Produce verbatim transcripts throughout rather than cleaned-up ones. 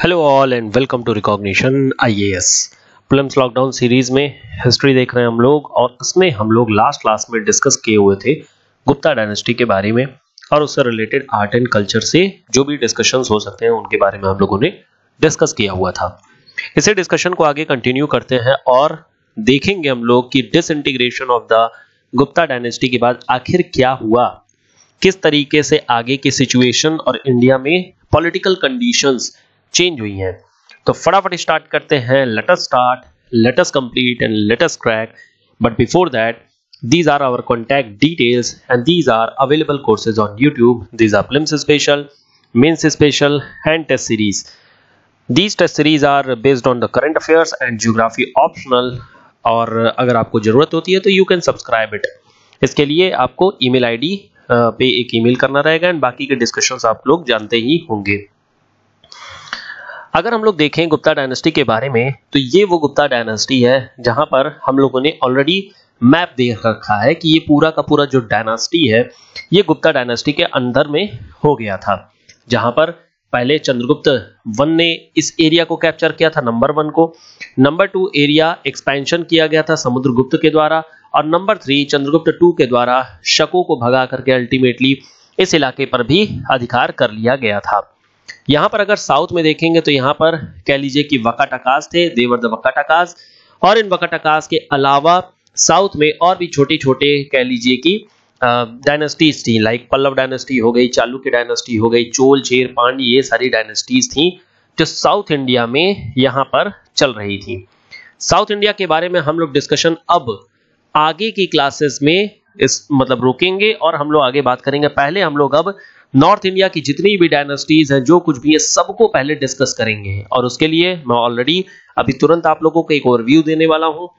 Hello all and welcome to recognition IAS. Prelims lockdown series में history देख रहे हैं हम लोग, और उसमें हम लोग लास्ट क्लास में डिस्कस किए हुए थे गुप्ता डायनेस्टी के बारे में और उससे रिलेटेड आर्ट एंड कल्चर से जो भी डिस्कशंस हो सकते हैं उनके बारे में हम लोगों ने डिस्कस किया हुआ था। इसे डिस्कशन को आगे कंटिन्यू करते हैं और देखेंगे हम लोग कि disintegration of the Gupta dynasty के बाद आखिर क्या हुआ, किस तरीके से आगे की सिचुएशन और इंडिया में पॉलिटिकल कंडीशंस चेंज हुई हैं। तो फटाफट स्टार्ट करते हैं। Let us start, let us complete and let us crack. But before that, these are our contact details and these are available courses on YouTube. These are prelims special, mains special and test series. These test series are based on the current affairs and geography optional, और अगर आपको जरूरत होती है तो you can subscribe it. इसके लिए आपको ईमेल आईडी पे एक ईमेल करना रहेगा एंड बाकी के डिस्कशंस आप लोग जानते ही होंगे। अगर हम लोग देखें गुप्ता डायनेस्टी के बारे में तो ये वो गुप्ता डायनेस्टी है जहां पर हम लोगों ने ऑलरेडी मैप देख रखा है कि ये पूरा का पूरा जो डायनेस्टी है ये गुप्ता डायनेस्टी के अंदर में हो गया था, जहां पर पहले चंद्रगुप्त वन ने इस एरिया को कैप्चर किया था, नंबर वन को। नंबर टू एरिया एक्सपेंशन किया गया था समुद्रगुप्त के द्वारा, और नंबर थ्री चंद्रगुप्त टू के द्वारा शकों को भगा करके अल्टीमेटली इस इलाके पर भी अधिकार कर लिया गया था। यहाँ पर अगर साउथ में देखेंगे तो यहाँ पर कह लीजिए कि वकाटकास थे, देवर द वकाटकास, और इन वकाटकास के अलावा साउथ में और भी छोटे छोटे कह लीजिए कि डायनेस्टीज थी, लाइक पल्लव डायनेस्टी हो गई, चालुक्य डायनेस्टी हो गई, चोल, चेर, पांड्य, ये सारी डायनेस्टीज थी जो साउथ इंडिया में यहाँ पर चल रही थी। साउथ इंडिया के बारे में हम लोग डिस्कशन अब आगे की क्लासेस में इस मतलब रोकेंगे और हम लोग आगे बात करेंगे। पहले हम लोग अब नॉर्थ इंडिया की जितनी भी डायनेस्टीज हैं, जो कुछ भी है, सबको पहले डिस्कस करेंगे, और उसके लिए मैं ऑलरेडी अभी तुरंत आप लोगों को एक ओवरव्यू देने वाला हूं,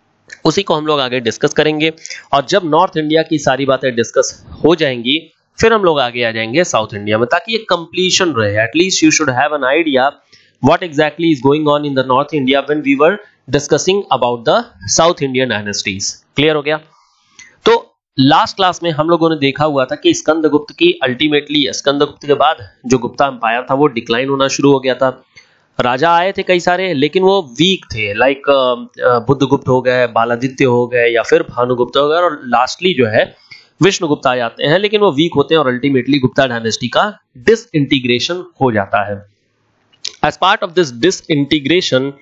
उसी को हम लोग आगे डिस्कस करेंगे। और जब नॉर्थ इंडिया की सारी बातें डिस्कस हो जाएंगी फिर हम लोग आगे आ जाएंगे साउथ इंडिया में, ताकि एक कंप्लीशन रहे। At least you should have an idea what exactly is going on in the north India when we were discussing about the south Indian dynasties. Clear हो गया? तो लास्ट क्लास में हम लोगों ने देखा हुआ था कि स्कंदगुप्त की अल्टीमेटली स्कंदगुप्त के बाद जो गुप्ता एम्पायर था वो डिक्लाइन होना शुरू हो गया था। राजा आए थे कई सारे, लेकिन वो वीक थे, लाइक बुद्धगुप्त हो गए, बालादित्य हो गए, या फिर भानुगुप्त हो गए, और लास्टली जो है विष्णुगुप्त आ जाते हैं, लेकिन वो वीक होते हैं और अल्टीमेटली गुप्ता डायनेस्टी का डिसइंटीग्रेशन हो जाता है। As part of this disintegration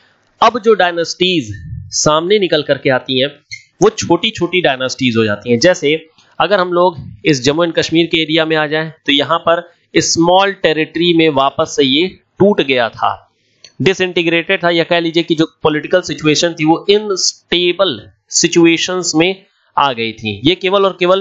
अब जो डायनेस्टीज सामने निकल करके आती हैं वो छोटी छोटी डायनेस्टीज हो जाती हैं। जैसे अगर हम लोग इस जम्मू एंड कश्मीर के एरिया में आ जाएं तो यहाँ पर स्मॉल टेरिटरी में वापस से ये टूट गया था, डिसइंटीग्रेटेड था, या कह लीजिए कि जो पॉलिटिकल सिचुएशन थी वो इनस्टेबल सिचुएशंस में आ गई थी। ये केवल और केवल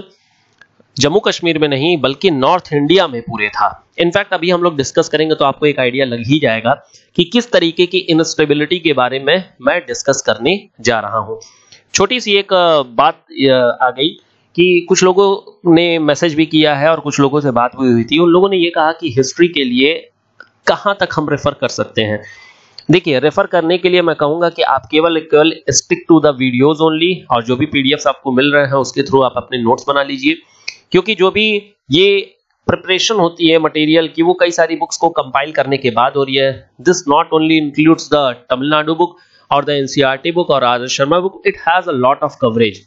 जम्मू कश्मीर में नहीं बल्कि नॉर्थ इंडिया में पूरे था। इनफैक्ट अभी हम लोग डिस्कस करेंगे तो आपको एक आइडिया लग ही जाएगा कि किस तरीके की इनस्टेबिलिटी के बारे में मैं डिस्कस करने जा रहा हूं। छोटी सी एक बात आ गई कि कुछ लोगों ने मैसेज भी किया है और कुछ लोगों से बात भी हुई थी। उन लोगों ने ये कहा कि हिस्ट्री के लिए कहां तक हम रेफर कर सकते हैं। देखिए, रेफर करने के लिए मैं कहूंगा कि आप केवल केवल stick to the videos only, और जो भी पीडीएफ्स आपको मिल रहे हैं उसके थ्रू आप अपने नोट्स बना लीजिए, क्योंकि जो भी ये प्रिपरेशन होती है मटेरियल की वो कई सारी बुक्स को कंपाइल करने के बाद हो रही है। This not only includes the Tamil Nadu book or the N C R T book or Adarsh Sharma book. It has a lot of coverage,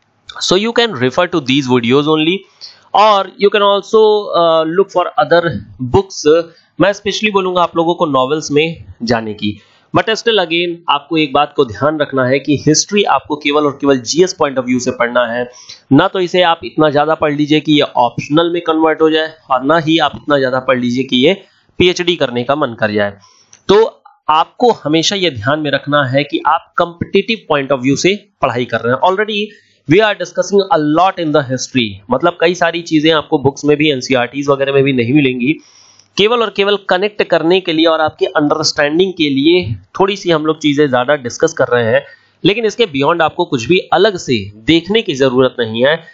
so you can refer to these videos only, or you can also uh, look for other books. मैं specially बोलूंगा आप लोगों को novels में जाने की, but still again आपको एक बात को ध्यान रखना है कि हिस्ट्री आपको केवल और केवल जीएस पॉइंट ऑफ व्यू से पढ़ना है, ना तो इसे आप इतना ज्यादा पढ़ लीजिए कि ये ऑप्शनल में कन्वर्ट हो जाए, और ना ही आप इतना ज्यादा पढ़ लीजिए कि ये पीएचडी करने का मन कर जाए। तो आपको हमेशा यह ध्यान में रखना है कि आप कंपिटिटिव पॉइंट ऑफ व्यू से पढ़ाई कर रहे हैं। Already we are discussing a lot in the history, मतलब कई सारी चीजें आपको बुक्स में भी, एनसीईआरटीज वगैरह में भी नहीं मिलेंगी। केवल और केवल कनेक्ट करने के लिए और आपके अंडरस्टैंडिंग के लिए थोड़ी सी हम लोग चीजें ज्यादा डिस्कस कर रहे हैं, लेकिन इसके बियॉन्ड आपको कुछ भी अलग से देखने की जरूरत नहीं है।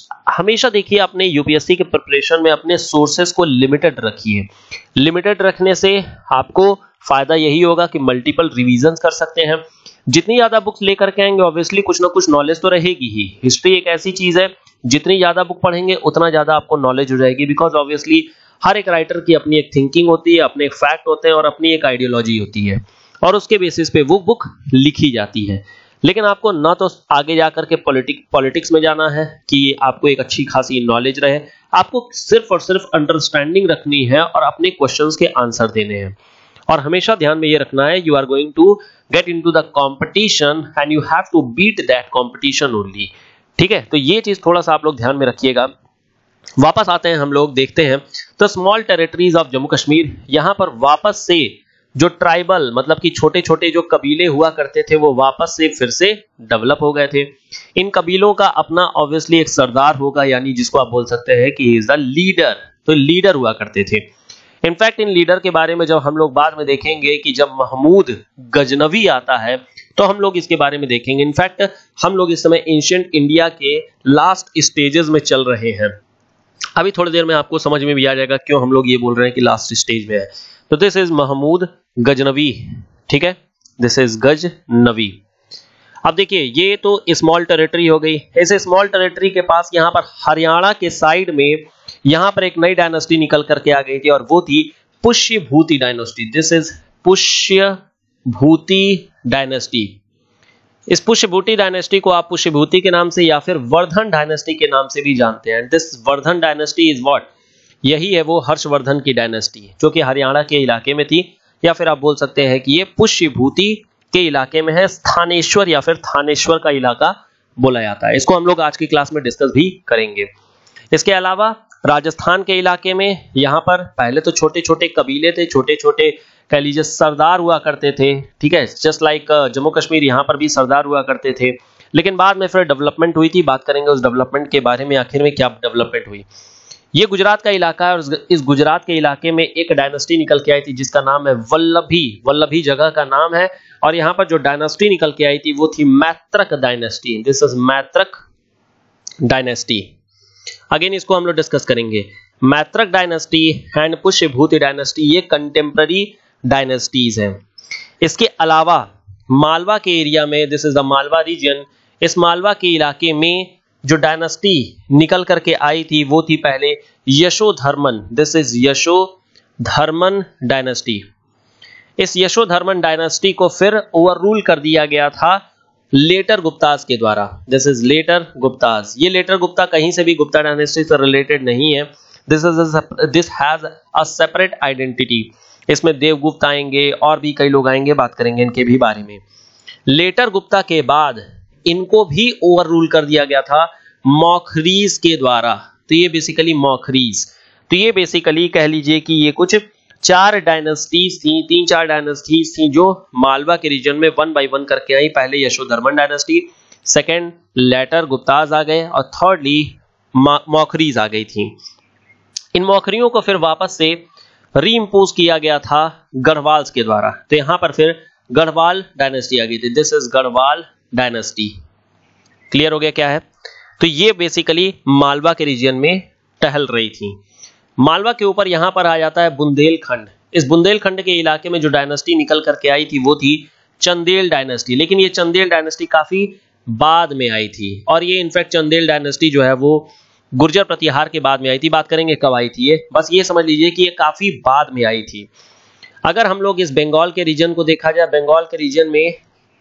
हमेशा देखिए अपने यूपीएससी के प्रिपरेशन में अपने सोर्सेस को लिमिटेड रखिए। लिमिटेड रखने से आपको फायदा यही होगा कि मल्टीपल रिवीजन्स कर सकते हैं। जितनी ज्यादा बुक्स लेकर के आएंगे ऑब्वियसली कुछ ना कुछ नॉलेज तो रहेगी ही। हिस्ट्री एक ऐसी चीज है जितनी ज्यादा बुक पढ़ेंगे उतना ज्यादा आपको नॉलेज हो जाएगी, बिकॉज ऑब्वियसली हर एक राइटर की अपनी एक थिंकिंग होती है, अपने एक फैक्ट होते हैं और अपनी एक आइडियोलॉजी होती है और उसके बेसिस पे वो बुक लिखी जाती है। लेकिन आपको ना तो आगे जाकर के पॉलिटिक पॉलिटिक्स में जाना है कि आपको एक अच्छी खासी नॉलेज रहे, आपको सिर्फ और सिर्फ अंडरस्टैंडिंग रखनी है और अपने क्वेश्चंस के आंसर देने हैं। और हमेशा ध्यान में ये रखना है, you are going to get into the competition and you have to beat that competition only. ठीक है, तो ये चीज थोड़ा सा आप लोग ध्यान में रखिएगा। वापस आते हैं हम लोग, देखते हैं तो small territories of Jammu Kashmir, यहां पर वापस से जो ट्राइबल मतलब कि छोटे छोटे जो कबीले हुआ करते थे वो वापस से फिर से डेवलप हो गए थे। इन कबीलों का अपना ऑब्वियसली एक सरदार होगा, यानी जिसको आप बोल सकते हैं कि इज द लीडर, तो लीडर हुआ करते थे। इनफैक्ट इन लीडर के बारे में जब हम लोग बाद में देखेंगे कि जब महमूद गजनवी आता है तो हम लोग इसके बारे में देखेंगे। इनफैक्ट हम लोग इस समय एंशिएंट इंडिया के लास्ट स्टेजेस में चल रहे हैं। अभी थोड़ी देर में आपको समझ में भी आ जाएगा क्यों हम लोग ये बोल रहे हैं कि लास्ट स्टेज में है। तो दिस इज महमूद गजनवी, ठीक है, दिस इज गजनवी। अब देखिए ये तो स्मॉल टेरिटरी हो गई। ऐसे स्मॉल टेरिटरी के पास यहाँ पर हरियाणा के साइड में यहाँ पर एक नई डायनेस्टी निकल करके आ गई थी और वो थी Pushyabhuti dynasty. This is Pushyabhuti dynasty. इस पुष्यभूति डायनेस्टी को आप पुष्यभूति के नाम से या फिर वर्धन डायनेस्टी के नाम से भी जानते हैं। This Vardhan dynasty is what, यही है वो हर्षवर्धन की डायनेस्टी जो कि हरियाणा के इलाके में थी, या फिर आप बोल सकते हैं कि ये पुष्यभूति के इलाके में है। स्थानेश्वर या फिर थानेश्वर का इलाका बोला जाता है। इसको हम लोग आज की क्लास में डिस्कस भी करेंगे। इसके अलावा राजस्थान के इलाके में यहाँ पर पहले तो छोटे छोटे कबीले थे, छोटे छोटे कह लीजिए सरदार हुआ करते थे, ठीक है, जस्ट लाइक जम्मू कश्मीर यहाँ पर भी सरदार हुआ करते थे। लेकिन बाद में फिर डेवलपमेंट हुई थी, बात करेंगे उस डेवलपमेंट के बारे में, आखिर में क्या डेवलपमेंट हुई। ये गुजरात का इलाका है और इस गुजरात के इलाके में एक डायनेस्टी निकल के आई थी जिसका नाम है वल्लभी। वल्लभी जगह का नाम है और यहाँ पर जो डायनेस्टी निकल के आई थी वो थी Maitraka dynasty. This is Maitraka dynasty. Again इसको हम लोग डिस्कस करेंगे। Maitraka dynasty and Pushyabhuti dynasty ये कंटेम्पररी डायनेस्टीज हैं। इसके अलावा मालवा के एरिया में, this is the Malwa region, इस मालवा के इलाके में जो डायनेस्टी निकल करके आई थी वो थी पहले Yashodharman. This is Yashodharman dynasty. इस यशोधर्मन डायनेस्टी को फिर ओवररूल कर दिया गया था लेटर गुप्तास के द्वारा। This is later Guptas. ये लेटर गुप्ता कहीं से भी गुप्ता डायनेस्टी से रिलेटेड नहीं है। This is this has a separate identity. इसमें देवगुप्त आएंगे और भी कई लोग आएंगे, बात करेंगे इनके भी बारे में। लेटर गुप्ता के बाद इनको भी ओवररूल कर दिया गया था मौखरीज के द्वारा। तो ये बेसिकली मौखरीज, तो ये बेसिकली कह लीजिए कि ये कुछ चार डायनेस्टीज थी, तीन चार डायनेस्टीज थी जो मालवा के रीजन में वन बाय वन करके आई। पहले Yashodharman dynasty, second later Guptas आ गए और थर्डली मौखरीज आ गई थी। इन मौखरियों को फिर वापस से रीइंपोज किया गया था गढ़वाल्स के द्वारा। तो यहां पर फिर गढ़वाल डायनेस्टी आ गई थी। This is Garhwal dynasty. Clear हो गया क्या है? तो ये बेसिकली मालवा के रीजन में टहल रही थी। मालवा के ऊपर यहां पर आ जाता है बुंदेलखंड। इस बुंदेलखंड के इलाके में जो डायनेस्टी निकल करके आई थी वो थी चंदेल डायनेस्टी। लेकिन ये चंदेल डायनेस्टी काफी बाद में आई थी और ये इनफैक्ट चंदेल डायनेस्टी जो है वो गुर्जर प्रतिहार के बाद में आई थी। बात करेंगे कब आई थी ये, बस ये समझ लीजिए कि ये काफी बाद में आई थी। अगर हम लोग इस बंगाल के रीजन को देखा जाए, बंगाल के रीजन में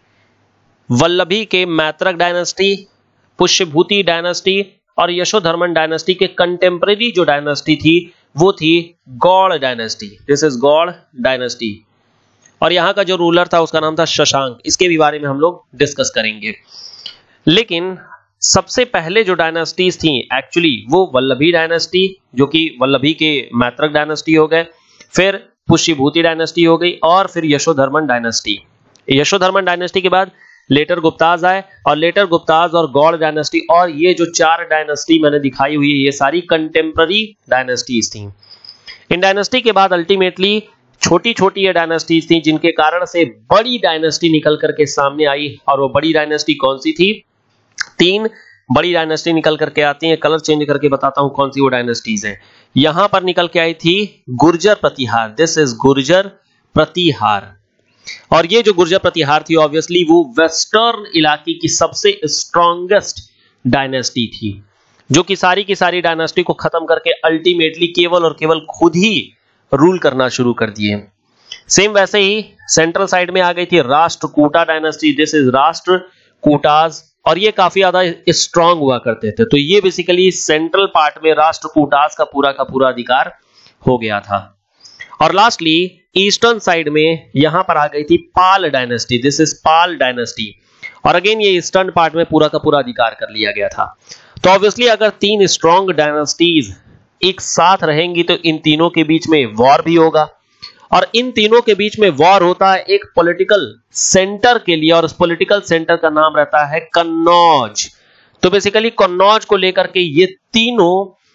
वल्लभी के मैत्रक डायनेस्टी, पुष्यभूति डायनेस्टी और यशोधर्मन डायनेस्टी के कंटेम्पररी जो डायनेस्टी थी वो थी Gaur dynasty. This is Gaur dynasty और यहां का जो रूलर था उसका नाम था शशांक। इसके भी बारे में हम लोग डिस्कस करेंगे। लेकिन सबसे पहले जो डायनेस्टीज थी एक्चुअली वो वल्लभी डायनेस्टी जो कि वल्लभी के मैत्रक डायनेस्टी हो गए, फिर पुष्यभूति डायनेस्टी हो गई और फिर यशोधर्मन डायनेस्टी। यशोधर्मन डायनेस्टी के बाद लेटर गुप्ताज आए और लेटर गुप्ताज और गौड़ डायनेस्टी, और ये जो चार डायनेस्टी मैंने दिखाई हुई है ये सारी कंटेम्पररी डायनेस्टीज थी। इन डायनेस्टी के बाद अल्टीमेटली छोटी छोटी ये डायनेस्टीज थी जिनके कारण से बड़ी डायनेस्टी निकल करके सामने आई। और वो बड़ी डायनेस्टी कौन सी थी? तीन बड़ी डायनेस्टी निकल करके आती हैं। कलर चेंज करके बताता हूं कौन सी वो डायनेस्टीज हैं। यहां पर निकल के आई थी गुर्जर प्रतिहार। This is Gurjara Pratihara. और ये जो गुर्जर प्रतिहार थी ऑब्वियसली वो वेस्टर्न इलाके की सबसे स्ट्रॉन्गेस्ट डायनेस्टी थी। जो कि सारी की सारी डायनेस्टी को खत्म करके अल्टीमेटली केवल और केवल खुद ही रूल करना शुरू कर दिए। सेम वैसे ही सेंट्रल साइड में आ गई थी Rashtrakuta dynasty. This is Rashtrakutas, और ये काफी ज्यादा स्ट्रांग हुआ करते थे। तो ये बेसिकली सेंट्रल पार्ट में राष्ट्रकूटास का पूरा का पूरा अधिकार हो गया था। और लास्टली ईस्टर्न साइड में यहां पर आ गई थी Pala dynasty. This is Pala dynasty, और अगेन ये ईस्टर्न पार्ट में पूरा का पूरा अधिकार कर लिया गया था। तो ऑब्वियसली अगर तीन स्ट्रांग डायनेस्टीज एक साथ रहेंगी तो इन तीनों के बीच में वॉर भी होगा, और इन तीनों के बीच में वॉर होता है एक पॉलिटिकल सेंटर के लिए, और उस पॉलिटिकल सेंटर का नाम रहता है कन्नौज। तो बेसिकली कन्नौज को लेकर के ये तीनों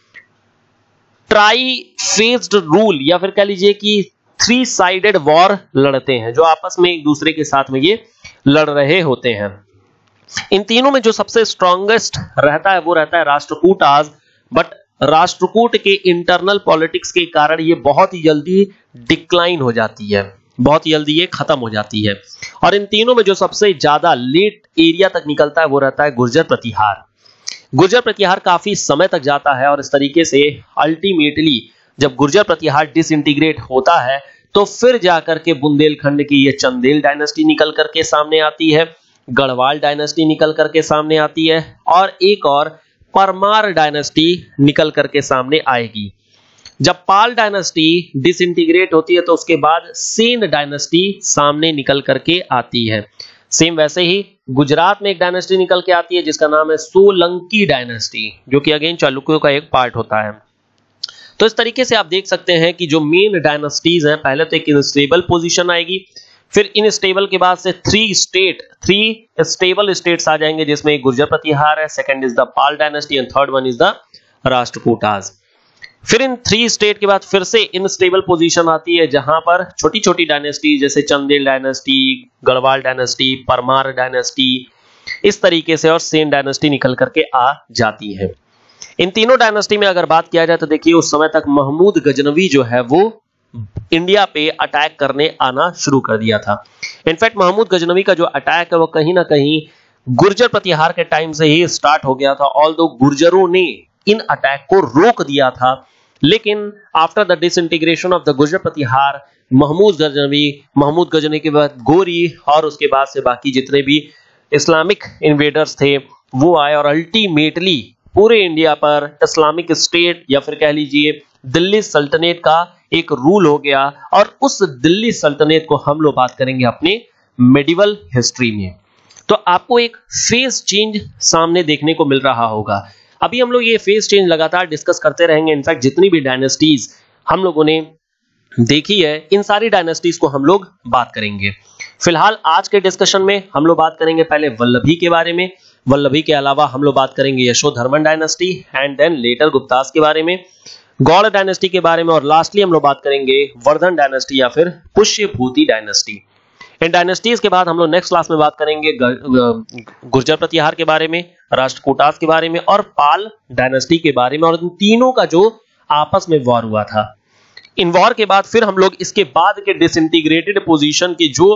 ट्राई फेस्ड रूल या फिर कह लीजिए कि थ्री साइडेड वॉर लड़ते हैं, जो आपस में एक दूसरे के साथ में ये लड़ रहे होते हैं। इन तीनों में जो सबसे स्ट्रॉन्गेस्ट रहता है वो रहता है राष्ट्रकूटास, बट राष्ट्रकूट के इंटरनल पॉलिटिक्स के कारण ये बहुत ही जल्दी डिक्लाइन हो जाती है, बहुत ही जल्दी ये खत्म हो जाती है। और इन तीनों में जो सबसे ज्यादा लेट एरिया तक निकलता है वो रहता है गुर्जर प्रतिहार। गुर्जर प्रतिहार काफी समय तक जाता है, और इस तरीके से अल्टीमेटली जब गुर्जर प्रतिहार डिसइंटीग्रेट होता है तो फिर जाकर के बुंदेलखंड की ये चंदेल डायनेस्टी निकल करके सामने आती है, गढ़वाल डायनेस्टी निकल करके सामने आती है, और एक और परमार डायनेस्टी निकल करके सामने आएगी। जब पाल डायनेस्टी डिसइंटीग्रेट होती है तो उसके बाद सेन डायनेस्टी सामने निकल करके आती है। सेम वैसे ही गुजरात में एक डायनेस्टी निकल के आती है जिसका नाम है सोलंकी डायनेस्टी, जो कि अगेन चालुक्यों का एक पार्ट होता है। तो इस तरीके से आप देख सकते हैं कि जो मेन डायनेस्टीज हैं, पहले तो एक इनस्टेबल पोजीशन आएगी, फिर इनस्टेबल के बाद से three state three stable states आ जाएंगे, जिसमें एक गुर्जर प्रतिहार है, second is the Pala dynasty and third one is the Rashtrakutas. फिर इन थ्री स्टेट के बाद फिर से इनस्टेबल पोजीशन आती है, जहां पर छोटी छोटी डायनेस्टी जैसे Chandel dynasty, Garhwal dynasty, Parmar dynasty, इस तरीके से और सेन डायनेस्टी निकल करके आ जाती है। इन तीनों डायनेस्टी में अगर बात किया जाए तो देखिए उस समय तक महमूद गजनवी जो है वो इंडिया पे अटैक करने आना शुरू कर दिया था। इनफैक्ट महमूद गजनवी का जो अटैक है वो कहीं ना कहीं गुर्जर प्रतिहार के टाइम से ही स्टार्ट हो गया था। ऑल्दो गुर्जरों ने इन अटैक को रोक दिया था, लेकिन after the disintegration of the Gurjara Pratihara Mahmud Ghaznavi Mahmud Ghaznavi के बाद गोरी और उसके बाद से बाकी जितने भी इस्लामिक इन्वेडर्स थे वो आए, और अल्टीमेटली पूरे इंडिया पर इस्लामिक स्टेट या फिर कह लीजिए दिल्ली सल्तनत का एक रूल हो गया। और उस दिल्ली सल्तनत को हम लोग बात करेंगे अपने मेडिवल हिस्ट्री में। तो आपको एक फेज चेंज सामने देखने को मिल रहा होगा। अभी हम लोग ये फेज चेंज लगातार डिस्कस करते रहेंगे। इनफैक्ट जितनी भी डायनेस्टीज हम लोगों ने देखी है, इन सारी डायनेस्टीज को हम लोग बात करेंगे। फिलहाल आज के डिस्कशन में हम लोग बात करेंगे पहले वल्लभी के बारे में, वल्लभी के अलावा हम लोग बात करेंगे Yashodharman dynasty and then later Guptas के बारे में, गौड़ डायनेस्टी के बारे में, और लास्टली हम लोग बात करेंगे वर्धन डायनेस्टी या फिर पुष्यभूति डायनेस्टी। इन डायनेस्टीज के बाद हम लोग नेक्स्ट क्लास में बात करेंगे गुर्जर प्रतिहार के बारे में, राष्ट्रकूटास के बारे में और पाल डायनेस्टी के बारे में, और इन तीनों का जो आपस में वॉर हुआ था। इन वॉर के बाद फिर हम लोग इसके बाद के डिसइंटीग्रेटेड पोजीशन की जो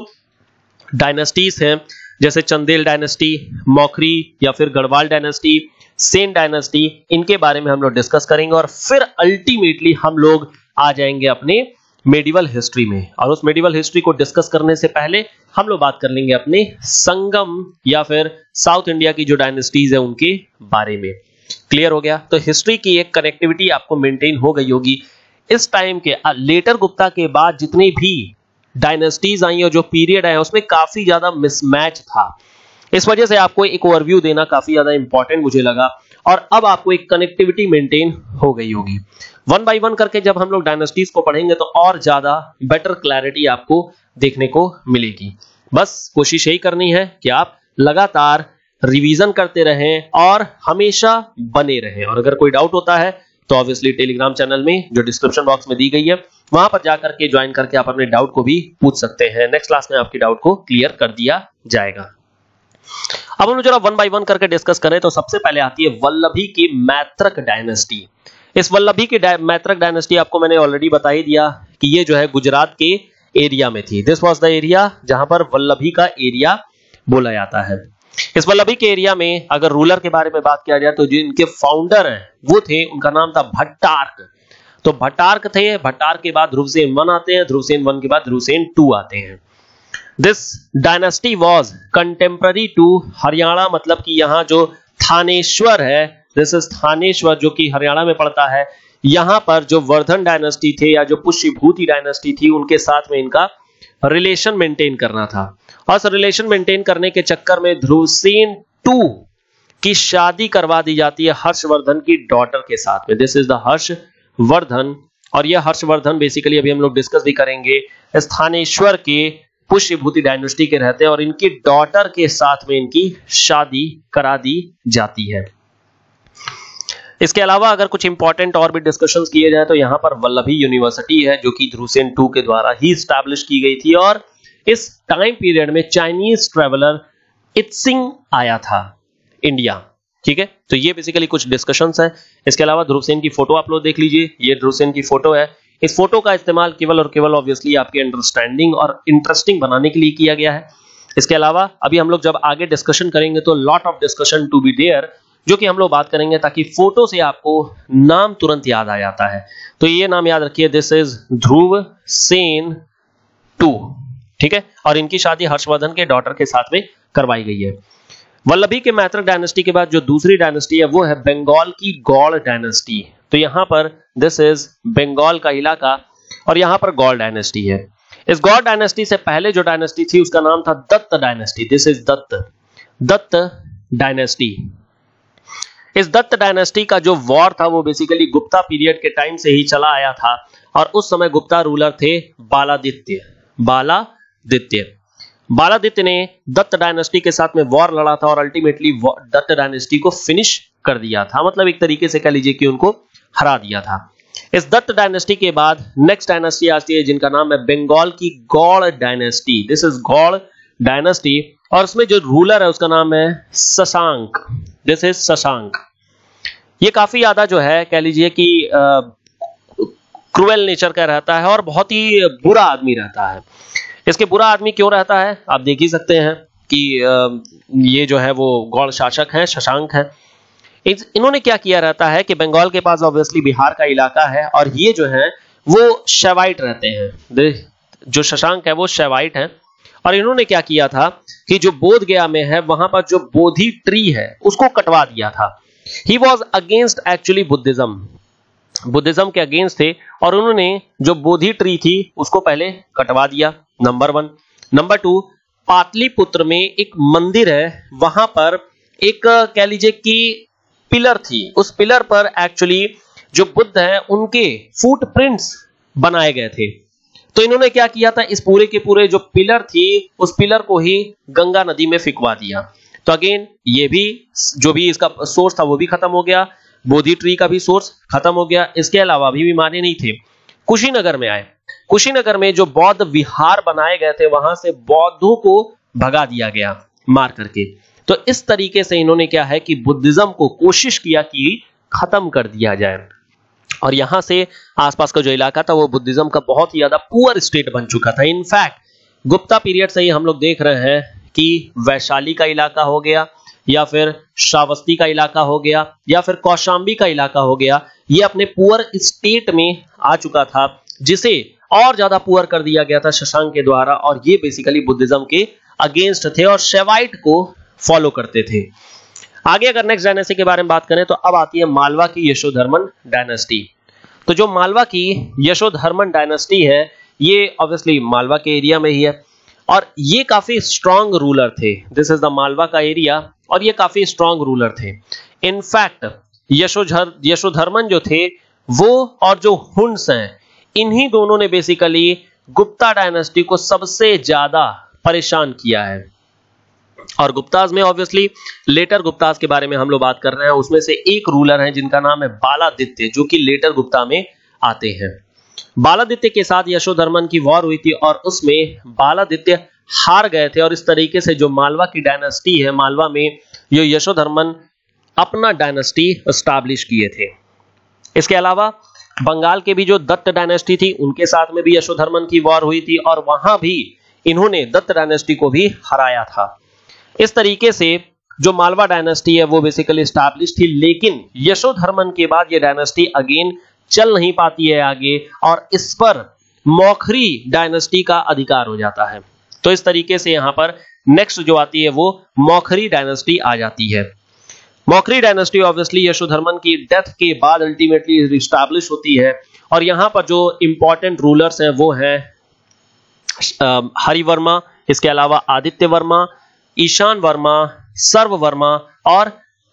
डायनेस्टीज हैं जैसे चंदेल डायनेस्टी, मौखरी या फिर गढ़वाल डायनेस्टी, सेन डायनेस्टी, इनके बारे में हम लोग डिस्कस करेंगे। और फिर अल्टीमेटली हम लोग आ जाएंगे अपने मेडिवल हिस्ट्री में, और उस मेडिवल हिस्ट्री को डिस्कस करने से पहले हम लोग बात कर लेंगे अपने संगम या फिर साउथ इंडिया की जो डायनेस्टीज है उनके बारे में। क्लियर हो गया? तो हिस्ट्री की एक कनेक्टिविटी आपको मेंटेन हो गई होगी। इस टाइम के लेटर गुप्ता के बाद जितनी भी डायनेस्टीज आई और जो पीरियड आया उसमें काफी ज्यादा मिसमैच था। इस वजह से आपको एक ओवरव्यू देना काफी ज्यादा इंपॉर्टेंट मुझे लगा, और अब आपको एक कनेक्टिविटी मेंटेन हो गई होगी। वन बाय वन करके जब हम लोग डायनेस्टीज को पढ़ेंगे तो और ज्यादा बेटर क्लैरिटी आपको देखने को मिलेगी। बस कोशिश यही करनी है कि आप लगातार रिवीजन करते रहें और हमेशा बने रहें। और अगर कोई डाउट होता है तो ऑब्वियसली टेलीग्राम चैनल में जो डिस्क्रिप्शन बॉक्स में दी गई है वहां पर जाकर के ज्वाइन करके आप अपने डाउट को भी पूछ सकते हैं। नेक्स्ट क्लास में आपकी डाउट को क्लियर कर दिया जाएगा। अब हम लोग जरा वन बाय वन करके डिस्कस करें तो सबसे पहले आती है वल्लभी की मैत्रक डायनेस्टी। इस वल्लभी की मैत्रक डायनेस्टी आपको मैंने ऑलरेडी बता ही दिया कि ये जो है गुजरात के एरिया में थी। दिस वाज द एरिया जहां पर वल्लभी का एरिया बोला जाता है। इस वल्लभी के एरिया में अगर रूलर के बारे में बात किया जाए तो जो इनके फाउंडर हैं वो थे, उनका नाम था भट्टार्क। तो भट्टार्क थे, भट्टार्क के बाद ध्रुवसेन वन आते हैं, ध्रुवसेन वन के बाद ध्रुवसेन टू आते हैं। This dynasty was contemporary to Haryana, मतलब कि यहाँ जो थानेश्वर है, दिस इज थानेश्वर जो कि हरियाणा में पड़ता है, यहाँ पर जो वर्धन डायनेस्टी थे या जो पुष्यभूति डायनेस्टी थी उनके साथ में इनका रिलेशन मेंटेन करना था। और इस रिलेशन मेंटेन करने के चक्कर में ध्रुवसेन टू की शादी करवा दी जाती है हर्षवर्धन की डॉटर के साथ में। दिस इज द हर्षवर्धन, और यह हर्षवर्धन बेसिकली अभी हम लोग डिस्कस भी करेंगे, स्थानेश्वर के पुष्यभूति डायनेस्टी के रहते हैं और इनकी डॉटर के साथ में इनकी शादी करा दी जाती है। इसके अलावा अगर कुछ इंपॉर्टेंट और भी डिस्कशंस किए जाए तो यहाँ पर वल्लभी यूनिवर्सिटी है जो कि ध्रुवसेन टू के द्वारा ही स्टैब्लिश की गई थी, और इस टाइम पीरियड में चाइनीज ट्रेवलर इत्सिंग आया था इंडिया। ठीक है, तो ये बेसिकली कुछ डिस्कशंस है। इसके अलावा ध्रुवसेन की फोटो आप लोग देख लीजिए, ये ध्रुवसेन की फोटो है। इस फोटो का इस्तेमाल केवल और केवल ऑब्वियसली आपके अंडरस्टैंडिंग और इंटरेस्टिंग बनाने के लिए किया गया है। इसके अलावा अभी हम लोग जब आगे डिस्कशन करेंगे तो lot of discussion to be there, जो कि हम लोग बात करेंगे ताकि फोटो से आपको नाम तुरंत याद आ जाता है। तो ये नाम याद रखिए, दिस इज ध्रुवसेन टू। ठीक है, और इनकी शादी हर्षवर्धन के डॉटर के साथ में करवाई गई है। वल्लभी के मैत्रक डायनेस्टी के बाद जो दूसरी डायनेस्टी है वो है बंगाल की गौड़ डायनेस्टी। तो यहां पर दिस इज बंगाल का इलाका और यहां पर गौड़ डायनेस्टी है। इस गौड़ डायनेस्टी से पहले जो डायनेस्टी थी उसका नाम था Datta dynasty. This is Datta Datta dynasty. इस दत्त डायनेस्टी का जो वॉर था वो बेसिकली गुप्ता पीरियड के टाइम से ही चला आया था, और उस समय गुप्ता रूलर थे बालादित्य। बालादित्य बालादित्य ने दत्त डायनेस्टी के साथ में वॉर लड़ा था और अल्टीमेटली दत्त डायनेस्टी को फिनिश कर दिया था, मतलब एक तरीके से कह लीजिए कि उनको हरा दिया था। इस दत्त डायनेस्टी के बाद नेक्स्ट डायनेस्टी आती है जिनका नाम है बंगाल की Gaur dynasty. This is Gaur dynasty, और उसमें जो रूलर है उसका नाम है शशांक। This is Shashank. ये काफी ज्यादा जो है कह लीजिए कि क्रूएल नेचर का रहता है और बहुत ही बुरा आदमी रहता है। इसके बुरा आदमी क्यों रहता है आप देख ही सकते हैं कि ये जो है वो गौड़ शासक है, शशांक है। इन्होंने क्या किया रहता है कि बंगाल के पास ऑब्वियसली बिहार का इलाका है और ये जो है वो शैवाइट रहते हैं। जो शशांक है वो शैवाइट है, और इन्होंने क्या किया था कि जो बोध गया में है वहां पर जो बोधि ट्री है उसको कटवा दिया था। He was against actually Buddhism, Buddhism के अगेंस्ट थे, और उन्होंने जो बोधि ट्री थी उसको पहले कटवा दिया, number one. Number two, Pataliputra में एक मंदिर है, वहां पर एक कह लीजिए कि पिलर थी, उस पिलर पर एक्चुअली जो बुद्ध है उनके फुटप्रिंट्स बनाए गए थे। तो इन्होंने क्या किया था, इस पूरे के पूरे जो पिलर थी उस पिलर को ही गंगा नदी में फिकवा दिया। तो अगेन ये भी जो भी इसका सोर्स था वो भी खत्म हो गया, बोधि ट्री का भी सोर्स खत्म हो गया। इसके अलावा भी माने नहीं थे। कुशीनगर में आए, कुशीनगर में जो बौद्ध विहार बनाए गए थे वहां से बौद्धों को भगा दिया गया मार करके। तो इस तरीके से इन्होंने क्या है कि बुद्धिज्म को कोशिश किया कि खत्म कर दिया जाए, और यहां से आसपास का जो इलाका था वो बुद्धिज्म का बहुत ही ज्यादा पुअर स्टेट बन चुका था। इनफैक्ट गुप्ता पीरियड से ही हम लोग देख रहे हैं कि वैशाली का इलाका हो गया या फिर श्रावस्ती का इलाका हो गया या फिर कौशांबी का इलाका हो गया, ये अपने पुअर स्टेट में आ चुका था, जिसे और ज्यादा पुअर कर दिया गया था शशांक के द्वारा, और ये बेसिकली बुद्धिज्म के अगेंस्ट थे और शैवाइट को फॉलो करते थे। आगे अगर नेक्स्ट डायनेस्टी के बारे में बात करें तो अब आती है मालवा की यशोधर्मन डायनेस्टी। तो जो मालवा की यशोधर्मन डायनेस्टी है ये ऑब्वियसली मालवा के एरिया में ही है, और ये काफी स्ट्रॉन्ग रूलर थे। दिस इज द मालवा का एरिया, और ये काफी स्ट्रॉन्ग रूलर थे। इनफैक्ट यशोधर यशोधर्मन जो थे वो और जो हुन्स हैं, इन्हीं दोनों ने बेसिकली गुप्ता डायनेस्टी को सबसे ज्यादा परेशान किया है। और गुप्ताज में ऑब्वियसली लेटर गुप्ताज के बारे में हम लोग बात कर रहे हैं, उसमें से एक रूलर है जिनका नाम है बालादित्य, जो कि लेटर गुप्ता में आते हैं। बालादित्य के साथ यशोधर्मन की वॉर हुई थी और उसमें बालादित्य हार गए थे, और इस तरीके से जो मालवा की डायनेस्टी है, मालवा में ये यशोधर्मन अपना डायनेस्टी एस्टैब्लिश किए थे। इसके अलावा बंगाल के भी जो दत्त डायनेस्टी थी उनके साथ में भी यशोधर्मन की वॉर हुई थी, और वहां भी इन्होंने दत्त डायनेस्टी को भी हराया था। इस तरीके से जो मालवा डायनेस्टी है वो बेसिकली स्टैब्लिश थी, लेकिन यशोधर्मन के बाद ये डायनेस्टी अगेन चल नहीं पाती है आगे और इस पर मौखरी डायनेस्टी का अधिकार हो जाता है। तो इस तरीके से यहां पर नेक्स्ट जो आती है वो मौखरी डायनेस्टी आ जाती है। मौखरी डायनेस्टी ऑब्वियसली यशोधर्मन की डेथ के बाद अल्टीमेटली रिस्टैब्लिश होती है और यहां पर जो इंपॉर्टेंट रूलर्स हैं वो हैं हरिवर्मा, इसके अलावा आदित्य वर्मा, ईशान वर्मा, सर्व वर्मा और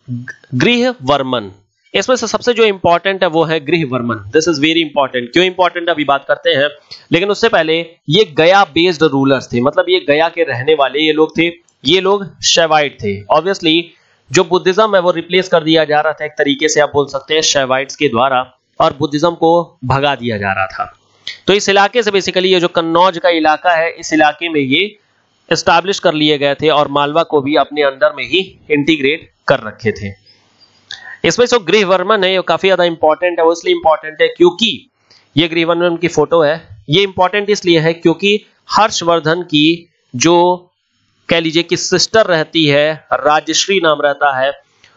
गृहवर्मन। इसमें से सबसे जो इंपॉर्टेंट है वो है Grahavarman. This is very important. क्यों इंपॉर्टेंट अभी बात करते हैं, लेकिन उससे पहले ये गया बेस्ड रूलर्स थे, मतलब ये गया के रहने वाले ये लोग थे। ये लोग शैवाइट थे। ऑब्वियसली जो बुद्धिज्म है वो रिप्लेस कर दिया जा रहा था एक तरीके से आप बोल सकते हैं शैवाइट्स के द्वारा, और बुद्धिज्म को भगा दिया जा रहा था। तो इस इलाके से बेसिकली ये जो कन्नौज का इलाका है, इस इलाके में ये एस्टैब्लिश कर लिए गए थे और मालवा को भी अपने अंदर में ही इंटीग्रेट कर रखे थे। इसमें जो गृहवर्मन है ये काफी ज्यादा इंपॉर्टेंट है। वो इसलिए इंपॉर्टेंट है क्योंकि ये गृहवर्मन की फोटो है। ये इंपॉर्टेंट इसलिए है क्योंकि हर्षवर्धन की जो कह लीजिए कि सिस्टर रहती है, राजश्री नाम रहता है,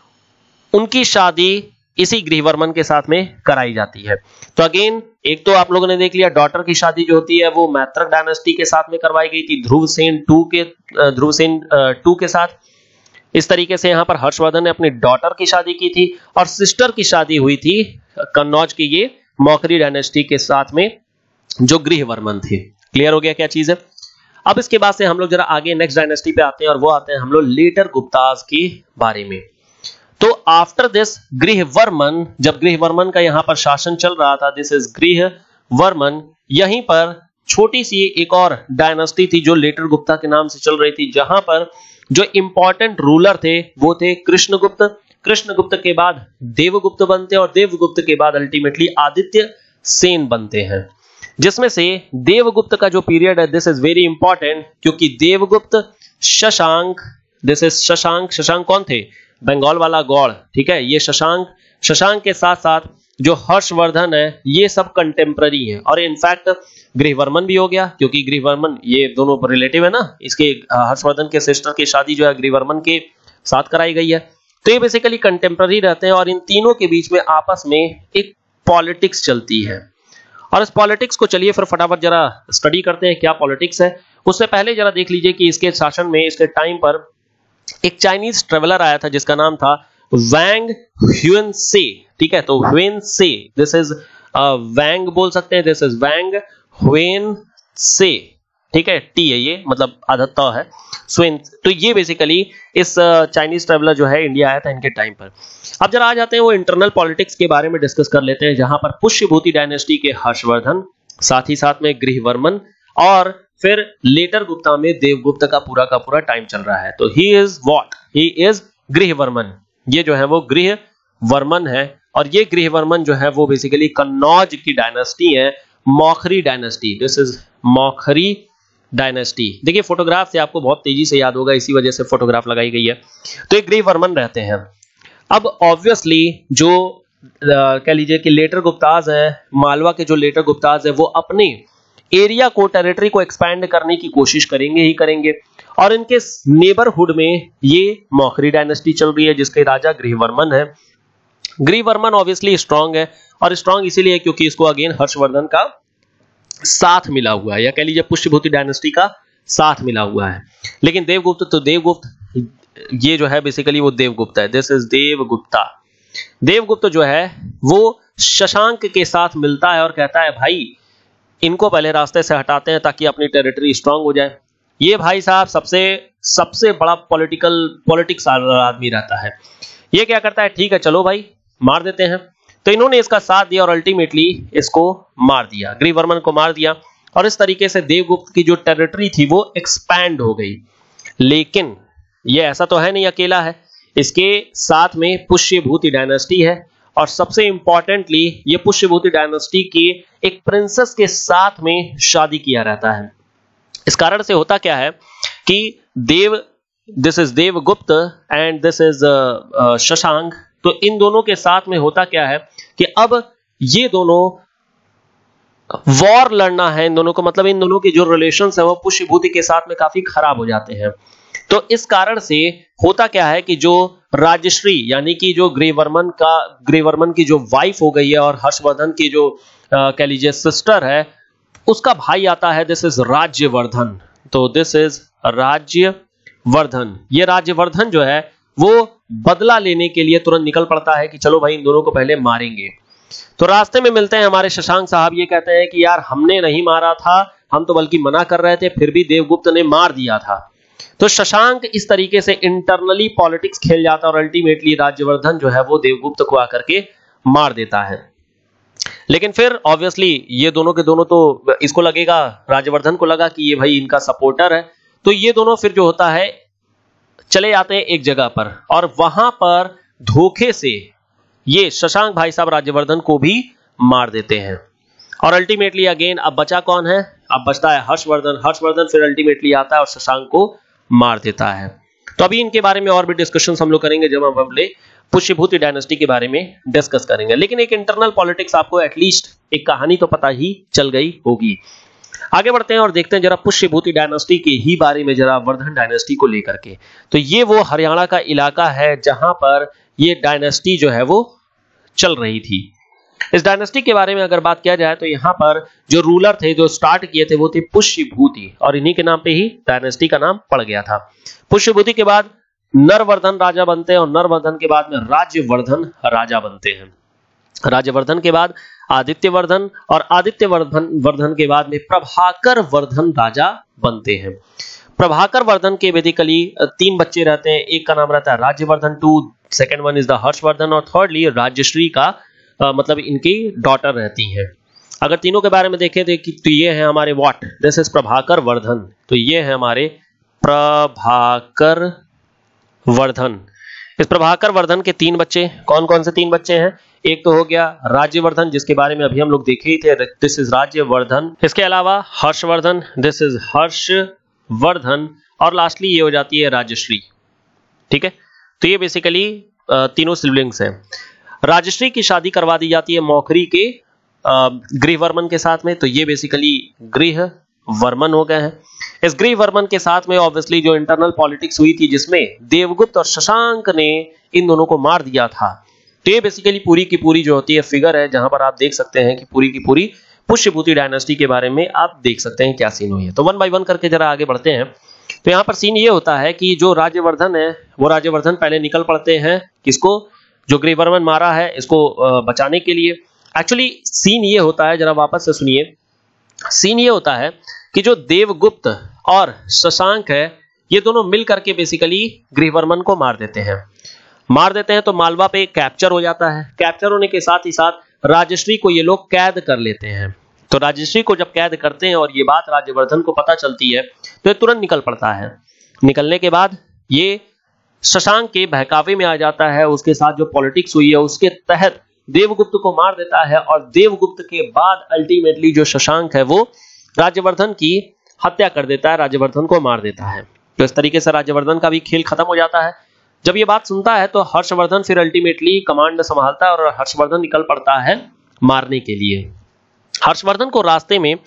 उनकी शादी इसी गृहवर्मन के साथ में कराई जाती है। तो अगेन एक तो आप लोगों ने देख लिया, डॉटर की शादी जो होती है वो मैत्रक डायनेस्टी के साथ में करवाई गई थी, ध्रुवसेन टू के ध्रुवसेन टू के साथ। इस तरीके से यहां पर हर्षवर्धन ने अपनी डॉटर की शादी की थी और सिस्टर की शादी हुई थी कन्नौज की ये मौखरी डायनेस्टी के साथ में जो गृहवर्मन थे। क्लियर हो गया क्या चीज है। अब इसके बाद से हम लोग जरा आगे नेक्स्ट डायनेस्टी पे आते हैं और वो आते हैं हम लोग लेटर गुप्ताज के बारे में। तो आफ्टर दिस गृहवर्मन, जब गृहवर्मन का यहां पर शासन चल रहा था, दिस इज गृहवर्मन, यहीं पर छोटी सी एक और डायनेस्टी थी जो लेटर गुप्ता के नाम से चल रही थी, जहां पर जो इंपॉर्टेंट रूलर थे वो थे कृष्णगुप्त। कृष्णगुप्त के बाद देवगुप्त बनते हैं और देवगुप्त के बाद अल्टीमेटली आदित्य सेन बनते हैं। जिसमें से देवगुप्त का जो पीरियड है दिस इज वेरी इंपॉर्टेंट, क्योंकि देवगुप्त, शशांक, दिस इज शशांक। शशांक कौन थे? बंगाल वाला गौड़, ठीक है, ये शशांक। शशांक के साथ साथ जो हर्षवर्धन है ये सब कंटेम्पररी है, और इनफैक्ट गृहवर्मन भी हो गया, क्योंकि गृहवर्मन ये दोनों रिलेटिव है ना, इसके हर्षवर्धन के सिस्टर की शादी जो है गृहवर्मन के साथ कराई गई है। तो ये बेसिकली कंटेम्पररी रहते हैं और इन तीनों के बीच में आपस में एक पॉलिटिक्स चलती है। और इस पॉलिटिक्स को चलिए फिर फटाफट जरा स्टडी करते हैं क्या पॉलिटिक्स है। उससे पहले जरा देख लीजिए कि इसके शासन में, इसके टाइम पर एक चाइनीज ट्रेवलर आया था जिसका नाम था वैंग ह्यूएनसे, ठीक है। तो ह्यूएनसे, दिस इज वैंग बोल सकते हैं, दिस इज वैंग ह्यूएनसे, ठीक है, टी है ये, मतलब आधत्ता है स्वेन। तो ये बेसिकली इस चाइनीज ट्रेवलर जो है इंडिया आया था इनके टाइम पर। अब जरा आ जाते हैं वो इंटरनल पॉलिटिक्स के बारे में डिस्कस कर लेते हैं, जहां पर पुष्यभूति डायनेस्टी के हर्षवर्धन, साथ ही साथ में गृहवर्मन, और फिर लेटर गुप्ता में देवगुप्त का पूरा का पूरा टाइम चल रहा है। तो he is what? He is Grahavarman. ये जो है वो गृहवर्मन है, और ये गृहवर्मन जो है वो बेसिकली कन्नौज की डायनेस्टी है, Maukhari dynasty. This is Maukhari dynasty. देखिए फोटोग्राफ से आपको बहुत तेजी से याद होगा, इसी वजह से फोटोग्राफ लगाई गई है। तो ये गृहवर्मन रहते हैं। अब ऑब्वियसली जो कह लीजिए कि लेटर गुप्ताज है, मालवा के जो लेटर गुप्ताज है, वो अपने एरिया को, टेरिटरी को एक्सपैंड करने की कोशिश करेंगे ही करेंगे, और इनके नेबरहुड में ये मौखरी डायनेस्टी चल रही है जिसके राजा गृहवर्मन है। गृहवर्मन ऑब्वियसली स्ट्रांग है, और स्ट्रांग इसीलिए क्योंकि इसको अगेन हर्षवर्धन का साथ मिला हुआ है, या कह लीजिए पुष्यभूति डायनेस्टी का साथ मिला हुआ है। लेकिन देवगुप्त, तो देवगुप्त ये जो है बेसिकली वो देवगुप्त है, दिस इज देवगुप्ता। देवगुप्त जो है वो शशांक के साथ मिलता है और कहता है भाई इनको पहले रास्ते से हटाते हैं ताकि अपनी टेरिटरी स्ट्रांग हो जाए। ये भाई साहब सबसे सबसे बड़ा पॉलिटिकल पॉलिटिक्स आदमी रहता है। ये क्या करता है, ठीक है चलो भाई मार देते हैं। तो इन्होंने इसका साथ दिया और अल्टीमेटली इसको मार दिया, गृहवर्मन को मार दिया, और इस तरीके से देवगुप्त की जो टेरिटरी थी वो एक्सपैंड हो गई। लेकिन ये ऐसा तो है नहीं अकेला है, इसके साथ में पुष्यभूति डायनेस्टी है, और सबसे इंपॉर्टेंटली ये पुष्यभूति डायनेस्टी की एक प्रिंसेस के साथ में शादी किया रहता है। इस कारण से होता क्या है कि Dev, this is Devgupta and this is Shashank, तो इन दोनों के साथ में होता क्या है कि अब ये दोनों वॉर लड़ना है इन दोनों को, मतलब इन दोनों के जो रिलेशंस है वो पुष्यभूति के साथ में काफी खराब हो जाते हैं। तो इस कारण से होता क्या है कि जो राजश्री यानी कि जो ग्रेवर्मन का ग्रेवर्मन की जो वाइफ हो गई है और हर्षवर्धन की जो कह लीजिए सिस्टर है, उसका भाई आता है, दिस इज राज्यवर्धन। तो दिस इज राज्यवर्धन। ये राज्यवर्धन जो है वो बदला लेने के लिए तुरंत निकल पड़ता है कि चलो भाई इन दोनों को पहले मारेंगे। तो रास्ते में मिलते हैं हमारे शशांक साहब, ये कहते हैं कि यार हमने नहीं मारा था, हम तो बल्कि मना कर रहे थे, फिर भी देवगुप्त ने मार दिया था। तो शशांक इस तरीके से इंटरनली पॉलिटिक्स खेल जाता है और अल्टीमेटली राज्यवर्धन जो है वो देवगुप्त को आकर के मार देता है। लेकिन फिर ऑब्वियसली ये दोनों के दोनों तो इसको लगेगा, राज्यवर्धन को लगा कि ये भाई इनका सपोर्टर है, तो ये दोनों फिर जो होता है चले जाते हैं एक जगह पर और वहां पर धोखे से ये शशांक भाई साहब राज्यवर्धन को भी मार देते हैं। और अल्टीमेटली अगेन अब बचा कौन है? अब बचता है हर्षवर्धन। हर्षवर्धन फिर अल्टीमेटली आता है और शशांक को मार देता है। तो अभी इनके बारे में और भी डिस्कशन हम लोग करेंगे जब हम अगले पुष्यभूति डायनेस्टी के बारे में डिस्कस करेंगे। लेकिन एक इंटरनल पॉलिटिक्स आपको एटलीस्ट एक कहानी तो पता ही चल गई होगी। आगे बढ़ते हैं और देखते हैं जरा पुष्यभूति डायनेस्टी के ही बारे में, जरा वर्धन डायनेस्टी को लेकर के। तो ये वो हरियाणा का इलाका है जहां पर ये डायनेस्टी जो है वो चल रही थी। इस डायनेस्टी के बारे में अगर बात किया जाए तो यहाँ पर जो रूलर थे, जो स्टार्ट किए थे, वो थे पुष्यभूति और इन्हीं के नाम पे ही डायनेस्टी का नाम पड़ गया था। पुष्यभूति के बाद नरवर्धन राजा बनते हैं और नरवर्धन के बाद में राज्यवर्धन राजा बनते हैं। राज्यवर्धन के बाद आदित्यवर्धन और आदित्यवर्धन वर्धन के बाद में प्रभाकर वर्धन राजा बनते हैं। प्रभाकर वर्धन के बेसिकली तीन बच्चे रहते हैं, एक का नाम रहता है Rajyavardhan two, second one is the Harshavardhan और थर्डली राजश्री का आ, मतलब इनकी डॉटर रहती हैं। अगर तीनों के बारे में देखें तो ये है हमारे what, this is Prabhakar Vardhan. तो ये है हमारे प्रभाकर वर्धन। इस प्रभाकर वर्धन के तीन बच्चे, कौन कौन से तीन बच्चे हैं? एक तो हो गया राज्यवर्धन जिसके बारे में अभी हम लोग देखे ही थे, दिस इज राज्यवर्धन। इसके अलावा हर्षवर्धन, दिस इज हर्षवर्धन और लास्टली ये हो जाती है राजश्री। ठीक है, तो ये बेसिकली तीनों सिबलिंग्स हैं। राजश्री की शादी करवा दी जाती है मौखरी के गृहवर्मन के साथ में, तो ये बेसिकली गृहवर्मन हो गए हैं। इस गृहवर्मन के साथ में ऑब्वियसली जो इंटरनल पॉलिटिक्स हुई थी जिसमें देवगुप्त और शशांक ने इन दोनों को मार दिया था, तो ये बेसिकली पूरी की पूरी जो होती है फिगर है जहां पर आप देख सकते हैं कि पूरी की पूरी पुष्यभूति डायनेस्टी के बारे में आप देख सकते हैं क्या सीन हुई है। तो वन बाय वन करके जरा आगे बढ़ते हैं। तो यहाँ पर सीन ये होता है कि जो राज्यवर्धन है वो राज्यवर्धन पहले निकल पड़ते हैं किसको, जो गृहवर्मन मारा है इसको बचाने के लिए। एक्चुअली सीन ये होता है, जरा वापस से सुनिए, सीन ये होता है कि जो देवगुप्त और शशांक है ये दोनों मिल करके बेसिकली गृहवर्मन को मार देते हैं। मार देते हैं तो मालवा पे कैप्चर हो जाता है। कैप्चर होने के साथ ही साथ राजश्री को ये लोग कैद कर लेते हैं। तो राजश्री को जब कैद करते हैं और ये बात राज्यवर्धन को पता चलती है तो ये तुरंत निकल पड़ता है। निकलने के बाद ये शशांक के बहकावे में आ जाता है, उसके साथ जो पॉलिटिक्स हुई है उसके तहत देवगुप्त को मार देता है और देवगुप्त के बाद अल्टीमेटली जो शशांक है वो राज्यवर्धन की हत्या कर देता है, राज्यवर्धन को मार देता है। तो इस तरीके से राज्यवर्धन का भी खेल खत्म हो जाता है। जब ये बात सुनता है तो हर्षवर्धन फिर अल्टीमेटली कमांड संभालता है और हर्षवर्धन निकल पड़ता है मारने के लिए। हर्षवर्धन को रास्ते में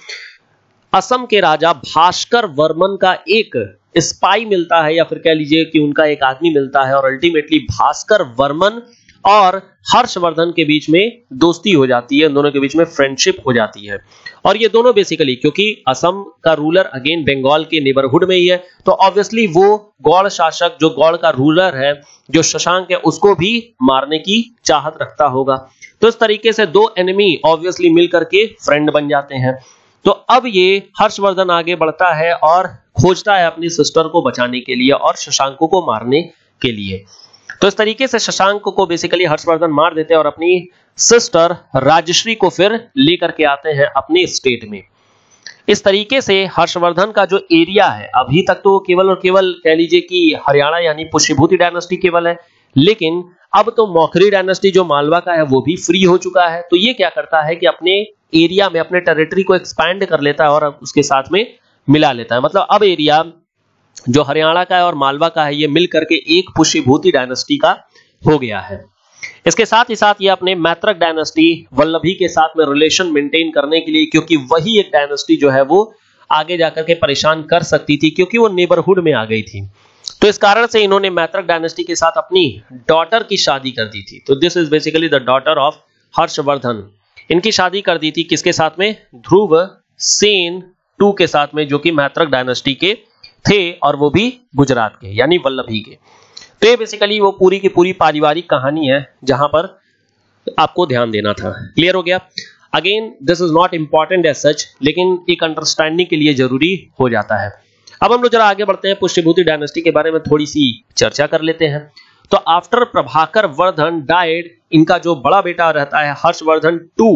असम के राजा भास्कर वर्मन का एक स्पाई मिलता है या फिर कह लीजिए कि उनका एक आदमी मिलता है और अल्टीमेटली भास्कर वर्मन और हर्षवर्धन के बीच में दोस्ती हो जाती है, उन दोनों के बीच में फ्रेंडशिप हो जाती है। और ये दोनों बेसिकली क्योंकि असम का रूलर अगेन बंगाल के नेबरहुड में ही है तो ऑब्वियसली वो गौड़ शासक, जो गौड़ का रूलर है जो शशांक है, उसको भी मारने की चाहत रखता होगा। तो इस तरीके से दो एनिमी ऑब्वियसली मिलकर के फ्रेंड बन जाते हैं। तो अब ये हर्षवर्धन आगे बढ़ता है और खोजता है अपनी सिस्टर को बचाने के लिए और शशांक को मारने के लिए। तो इस तरीके से शशांक को बेसिकली हर्षवर्धन मार देते हैं और अपनी सिस्टर राजश्री को फिर लेकर के आते हैं अपने स्टेट में। इस तरीके से हर्षवर्धन का जो एरिया है, अभी तक तो केवल और केवल कह लीजिए कि हरियाणा यानी पुष्यभूति डायनेस्टी केवल है, लेकिन अब तो मौखरी डायनेस्टी जो मालवा का है वो भी फ्री हो चुका है। तो ये क्या करता है कि अपने एरिया में अपने टेरिटरी को एक्सपैंड कर लेता है और उसके साथ में मिला लेता है। मतलब अब एरिया जो हरियाणा का है और मालवा का है ये मिल करके एक पुष्यभूति डायनेस्टी का हो गया है। इसके साथ ही साथ ये अपने मैत्रक डायनेस्टी वल्लभी के साथ में रिलेशन मेंटेन करने के लिए, क्योंकि वही एक डायनेस्टी जो है वो आगे जाकर के परेशान कर सकती थी क्योंकि वो नेबरहुड में आ गई थी। तो इस कारण से इन्होंने मैत्रक डायनेस्टी के साथ अपनी डॉटर की शादी कर दी थी। तो this is basically the daughter of Harshavardhan. इनकी शादी कर दी थी किसके साथ में? ध्रुव सेन टू के साथ में, जो कि मैत्रक डायनेस्टी के थे और वो भी गुजरात के यानी वल्लभी के। तो ये बेसिकली वो पूरी की पूरी पारिवारिक कहानी है जहां पर आपको ध्यान देना था। क्लियर हो गया? Again this is not important as such, लेकिन एक अंडरस्टैंडिंग के लिए जरूरी हो जाता है। अब हम लोग जरा आगे बढ़ते हैं, पुष्यभूति डायनेस्टी के बारे में थोड़ी सी चर्चा कर लेते हैं। तो आफ्टर प्रभाकर वर्धन डाइड, इनका जो बड़ा बेटा रहता है हर्षवर्धन टू,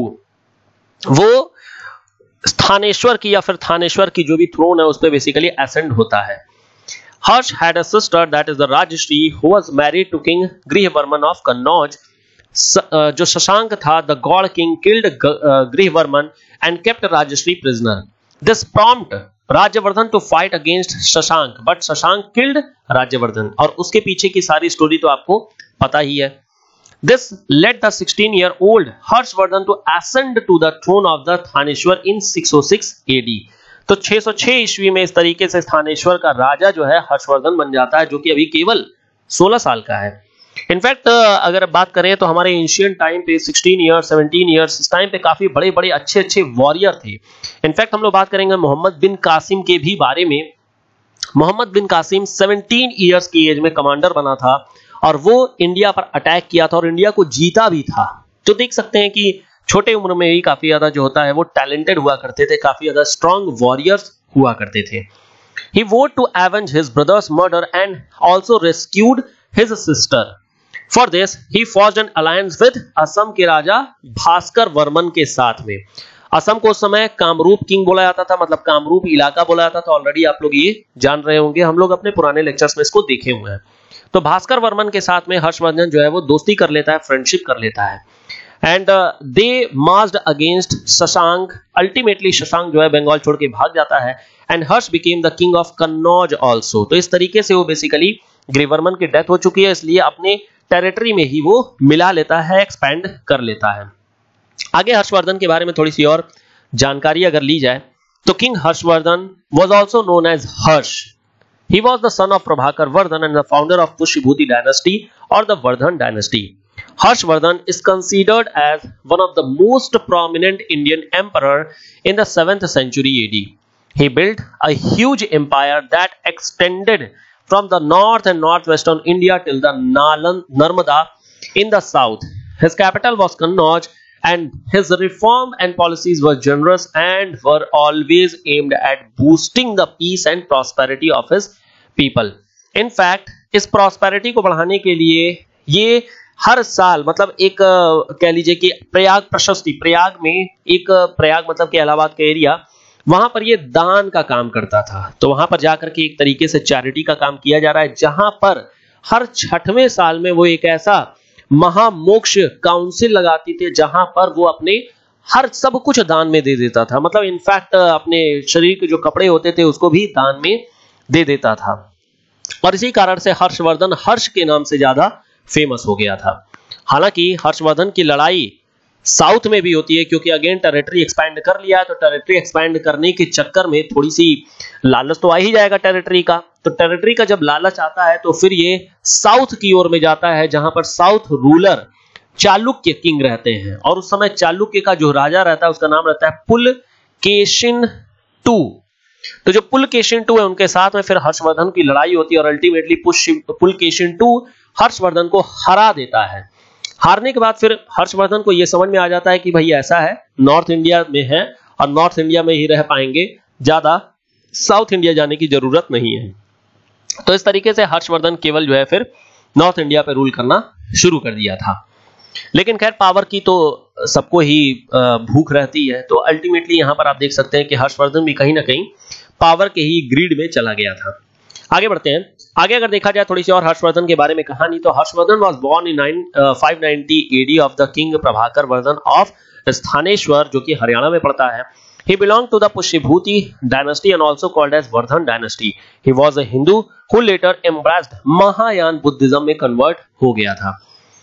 वो स्थानेश्वर की या फिर थानेश्वर की जो भी थ्रोन है उस पर बेसिकली असेंड होता है। Harsha had a sister that is the Rajyashri who was married to king Grahavarman of Kannauj. जो शशांक था, the Gauda king killed Grahavarman and kept Rajyashri prisoner. This prompt Rajyavardhan to fight against Shashank, but Shashank killed Rajyavardhan, और उसके पीछे की सारी स्टोरी तो आपको पता ही है। This led the sixteen year old Harshvardhan to ascend to the throne of the Thaneshwar in six oh six A D। तो छह सौ छह ईस्वी में इस तरीके से थानेश्वर का राजा जो है हर्षवर्धन बन जाता है, जो कि अभी केवल सोलह साल का है। इनफैक्ट अगर बात करें तो हमारे एंशिएंट टाइम पे सोलह इयर्स, सत्रह इयर्स, इस टाइम पे काफी बड़े बड़े अच्छे अच्छे वॉरियर थे। इनफैक्ट हम लोग बात करेंगे मोहम्मद बिन कासिम के भी बारे में। मोहम्मद बिन कासिम सत्रह इयर्स की एज में कमांडर बना था और वो इंडिया पर अटैक किया था और इंडिया को जीता भी था। तो देख सकते हैं कि छोटे उम्र में ही काफी ज्यादा जो होता है वो टैलेंटेड हुआ करते थे, काफी ज्यादा स्ट्रॉन्ग वॉरियर्स हुआ करते थे। He vowed to avenge his brother's murder and also rescued his sister. For this, he forged an alliance with Assam के राजा भास्कर वर्मन के साथ में। असम को उस समय कामरूप किंग बोला जाता था, मतलब कामरूप इलाका बोला जाता था। ऑलरेडी आप लोग ये जान रहे होंगे, हम लोग अपने पुराने लेक्चर्स में इसको देखे हुए हैं। तो भास्कर वर्मन के साथ में हर्षवर्धन जो है वो दोस्ती कर लेता है, फ्रेंडशिप कर लेता है। And they marched against Shashank. Ultimately Shashank जो है बंगाल छोड़ के भाग जाता है and Harsha became the king of Kannauj also. तो इस तरीके से वो बेसिकली गृहवर्मन की डेथ हो चुकी है, इसलिए अपने टेरिटरी में ही वो मिला लेता है, एक्सपैंड कर लेता है। आगे हर्षवर्धन के बारे में थोड़ी सी और जानकारी अगर ली जाए तो king Harshavardhan was also known as Harsha. He was the son of Prabhakar Vardhan and the founder of Pushyabhuti dynasty or the Vardhan dynasty. Harshvardhan is considered as one of the most prominent Indian emperor in the seventh century A D. He built a huge empire that extended from the north and northwestern India till the Nalan, Narmada in the south. His capital was Kannauj and his reform and policies were generous and were always aimed at boosting the peace and prosperity of his people. In fact, इस prosperity को बढ़ाने के लिए ये हर साल मतलब एक कह लीजिए कि प्रयाग प्रशस्ति, प्रयाग में एक प्रयाग मतलब कि इलाहाबाद का एरिया, वहां पर ये दान का काम करता था। तो वहां पर जाकर के एक तरीके से चैरिटी का काम किया जा रहा है, जहां पर हर छठवें साल में वो एक ऐसा महामोक्ष काउंसिल लगाती थे जहां पर वो अपने हर सब कुछ दान में दे देता था। मतलब इनफैक्ट अपने शरीर के जो कपड़े होते थे उसको भी दान में दे देता था। और इसी कारण से हर्षवर्धन हर्ष के नाम से ज्यादा फेमस हो गया था। हालांकि हर्षवर्धन की लड़ाई साउथ में भी होती है, क्योंकि अगेन टेरिटरी एक्सपैंड कर लिया है, तो टेरिटरी एक्सपैंड करने के चक्कर में थोड़ी सी लालच तो आ ही जाएगा टेरिटरी का। तो टेरिटरी का जब लालच आता है तो फिर ये साउथ की ओर में जाता है, जहां पर साउथ रूलर चालुक्य किंग रहते हैं। और उस समय चालुक्य का जो राजा रहता है उसका नाम रहता है पुलकेशिन टू। तो जो पुलकेशिन टू है उनके साथ में फिर हर्षवर्धन की लड़ाई होती है और अल्टीमेटली पुलकेशिन टू हर्षवर्धन को हरा देता है। हारने के बाद फिर हर्षवर्धन को यह समझ में आ जाता है कि भाई ऐसा है, नॉर्थ इंडिया में है और नॉर्थ इंडिया में ही रह पाएंगे, ज्यादा साउथ इंडिया जाने की जरूरत नहीं है। तो इस तरीके से हर्षवर्धन केवल जो है फिर नॉर्थ इंडिया पे रूल करना शुरू कर दिया था। लेकिन खैर पावर की तो सबको ही भूख रहती है, तो अल्टीमेटली यहां पर आप देख सकते हैं कि हर्षवर्धन भी कहीं ना कहीं पावर के ही ग्रीड में चला गया था। आगे बढ़ते हैं। आगे अगर देखा जाए थोड़ी सी और हर्षवर्धन के बारे में कहानी, तो Harshavardhan was born in five ninety AD of the king Prabhakar Vardhan of Sthaneshwar, जो कि हरियाणा में पड़ता है। He belonged to the Pushyabhuti dynasty and also called as Vardhan dynasty. He was a Hindu who later embraced Mahayana Buddhism में convert हो गया था।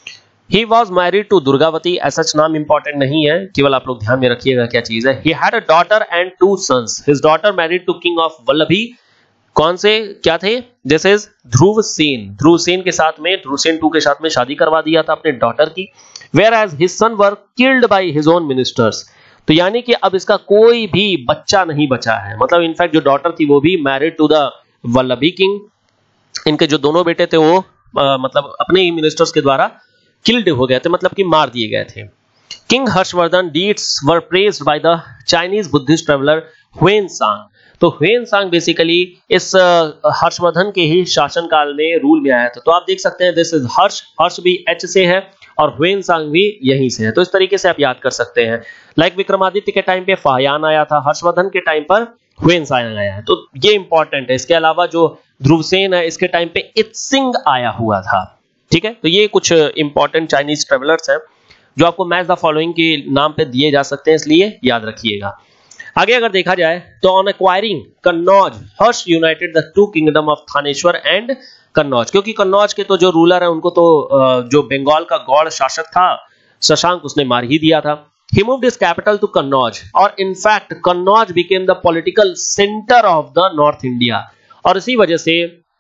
He was married to Durgavati, ऐसा नाम इंपॉर्टेंट नहीं है, केवल आप लोग ध्यान में रखिएगा क्या चीज है। He had a daughter and two sons. His daughter married to King of Vallabhi कौन से क्या थे? This is Dhruv Sen. ध्रुव सेन के साथ में, ध्रुव सेन टू के साथ में शादी करवा दिया था अपने डॉटर की। Whereas his son were killed by his own ministers. तो यानी कि अब इसका कोई भी बच्चा नहीं बचा है, मतलब इनफैक्ट जो डॉटर थी वो भी married to the Vallabhi king. इनके जो दोनों बेटे थे वो आ, मतलब अपने ही मिनिस्टर्स के द्वारा किल्ड हो गए थे, मतलब कि मार दिए गए थे। King Harshavardhan deeds were praised by the Chinese Buddhist traveller Hiuen Tsang. तो ह्वेनसांग बेसिकली इस हर्षवर्धन के ही शासनकाल में रूल में आया था। तो आप देख सकते हैं दिस इज हर्ष, हर्ष भी एच से है और ह्वेनसांग भी यहीं से है। तो इस तरीके से आप याद कर सकते हैं। लाइक विक्रमादित्य के टाइम पे फाह्यान आया था, हर्षवर्धन के टाइम पर ह्वेनसांग आया है। तो ये इंपॉर्टेंट है। इसके अलावा जो ध्रुवसेन है इसके टाइम पे इत्सिंग आया हुआ था। ठीक है, तो ये कुछ इंपॉर्टेंट चाइनीज ट्रेवलर्स हैं जो आपको मैच द फॉलोइंग के नाम पे दिए जा सकते हैं, इसलिए याद रखिएगा। आगे अगर देखा जाए तो on acquiring Kannauj, Harsha united the two kingdom of Thaneshwar and Kannauj. क्योंकि कन्नौज के तो जो रूलर है उनको तो जो बंगाल का गौड़ शासक था शशांक, उसने मार ही दिया था। He moved his capital to Kannauj और in fact Kannauj became the political center of the North India। और इसी वजह से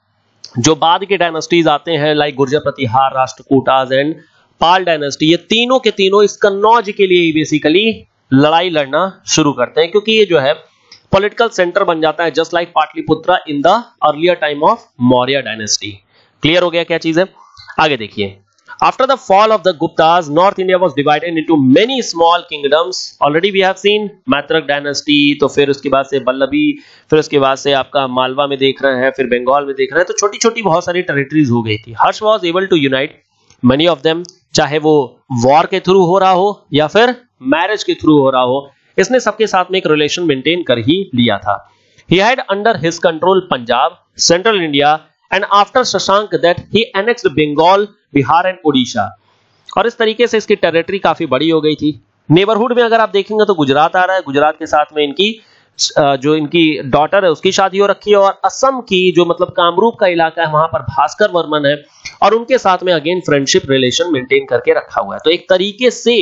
जो बाद के डायनेस्टीज आते हैं like Gurjara Pratihara, Rashtrakutas and Pala dynasty, ये तीनों के तीनों इस कन्नौज के लिए बेसिकली लड़ाई लड़ना शुरू करते हैं, क्योंकि ये जो है पॉलिटिकल सेंटर बन जाता है just like Pataliputra in the earlier time of Maurya dynasty. Clear हो गया क्या चीज है? आगे देखिए। After the fall of the Guptas, North India was divided into many small kingdoms. Already we have seen Maitraka dynasty, तो फिर उसके बाद से वल्लभी, फिर उसके बाद से आपका मालवा में देख रहे हैं, फिर बंगाल में देख रहे हैं। तो छोटी छोटी बहुत सारी टेरिटरीज हो गई थी। हर्ष was able to unite many of them, चाहे वो वॉर के थ्रू हो रहा हो या फिर मैरिज के थ्रू हो रहा हो, इसने सबके साथ में एक रिलेशन मेंटेन कर ही लिया था। He had under his control Punjab, central India, and after Shashank that he annexed Bengal, Bihar and Odisha. और इस तरीके से इसकी टेरिटरी काफी बड़ी हो गई थी। नेबरहुड में अगर आप देखेंगे तो गुजरात आ रहा है, गुजरात के साथ में इनकी जो इनकी डॉटर है उसकी शादी हो रखी है, और असम की जो मतलब कामरूप का इलाका है वहां पर भास्कर वर्मन है और उनके साथ में अगेन फ्रेंडशिप रिलेशन मेंटेन करके रखा हुआ है। तो एक तरीके से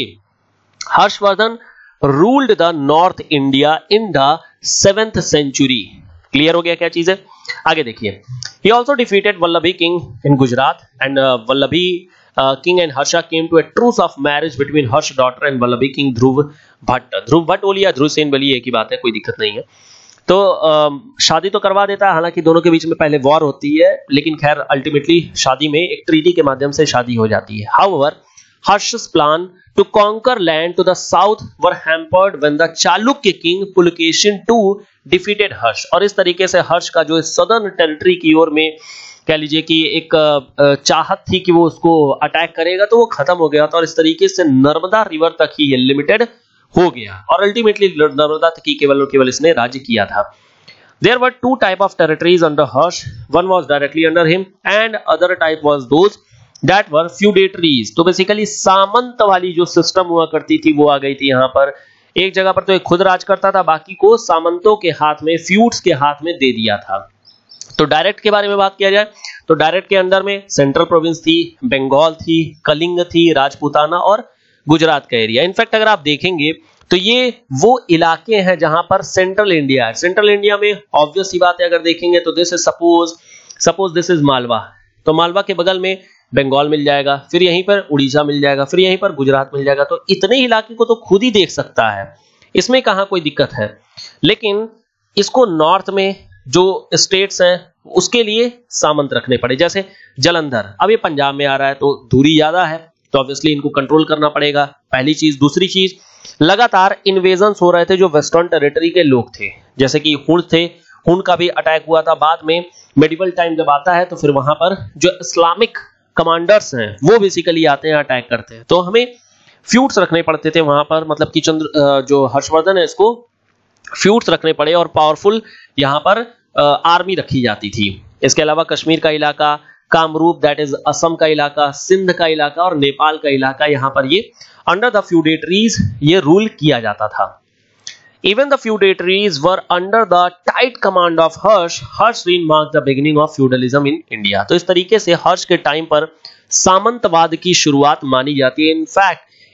Harshavardhan ruled the north India in the seventh century. Clear हो गया क्या चीज है? आगे देखिए। He also defeated Vallabhi king in Gujarat, and uh, Vallabhi uh, king and Harsha came to a truce of marriage between Harsh daughter and Vallabhi king Dhruv Bhatt। ध्रुव भट्ट बोलिए या ध्रुव सेन बोलिए, एक ही बात है, कोई दिक्कत नहीं है। तो uh, शादी तो करवा देता है, हालांकि दोनों के बीच में पहले वॉर होती है, लेकिन खैर अल्टीमेटली शादी में एक ट्रीटी के माध्यम से शादी हो जाती है। However, Harsh's plan to conquer land to the south were hampered when the Chalukya king Pulakeshin the second defeated हर्ष। और इस तरीके से हर्ष का जो सदर्न टेरिटरी की ओर में कह लीजिए कि एक चाहत थी कि वो उसको अटैक करेगा, तो वो खत्म हो गया था और इस तरीके से नर्मदा रिवर तक ही लिमिटेड हो गया और अल्टीमेटली नर्मदा तक ही केवल और केवल इसने राज्य किया था। There were two type of territories under Harsh. One was directly under him and other type was those that were feudatories। तो बेसिकली सामंत वाली जो सिस्टम हुआ करती थी वो आ गई थी यहाँ पर। एक जगह पर तो एक खुद राज करता था, बाकी को सामंतों के हाथ में, फ्यूड्स के हाथ में दे दिया था। तो डायरेक्ट के बारे में बात किया जाए तो डायरेक्ट के अंदर में सेंट्रल प्रोविंस थी, बंगाल थी, कलिंग थी, राजपूताना और गुजरात का एरिया। इनफैक्ट अगर आप देखेंगे तो ये वो इलाके हैं जहां पर सेंट्रल इंडिया है। सेंट्रल इंडिया में ऑब्वियस ही बात है, अगर देखेंगे तो this is suppose suppose this is Malwa, तो मालवा के बगल में बंगाल मिल जाएगा, फिर यहीं पर उड़ीसा मिल जाएगा, फिर यहीं पर गुजरात मिल जाएगा। तो इतने इलाके को तो खुद ही देख सकता है, इसमें कहां कोई दिक्कत है। लेकिन इसको नॉर्थ में जो स्टेट्स हैं उसके लिए सामंत रखने पड़े, जैसे जलंधर, अब ये पंजाब में आ रहा है तो दूरी ज्यादा है, तो ऑब्वियसली इनको कंट्रोल करना पड़ेगा, पहली चीज। दूसरी चीज, लगातार इन्वेजन्स हो रहे थे जो वेस्टर्न टेरिटरी के लोग थे, जैसे कि हुण थे, हुण का भी अटैक हुआ था। बाद में मेडिवल टाइम जब आता है तो फिर वहां पर जो इस्लामिक कमांडर्स हैं वो बेसिकली आते हैं, अटैक करते हैं। तो हमें फ्यूट्स रखने पड़ते थे वहां पर, मतलब कि चंद्र जो हर्षवर्धन है इसको फ्यूट्स रखने पड़े और पावरफुल यहाँ पर आर्मी रखी जाती थी। इसके अलावा कश्मीर का इलाका, कामरूप दैट इज असम का इलाका, सिंध का इलाका और नेपाल का इलाका, यहाँ पर ये अंडर द फ्यूडेटरीज ये रूल किया जाता था। Even the feudatories were under the tight command of Harsh. Harsh reign marked the beginning of feudalism in India। तो इस तरीके से हर्ष के टाइम पर सामंतवाद की शुरुआत मानी जाती है। In fact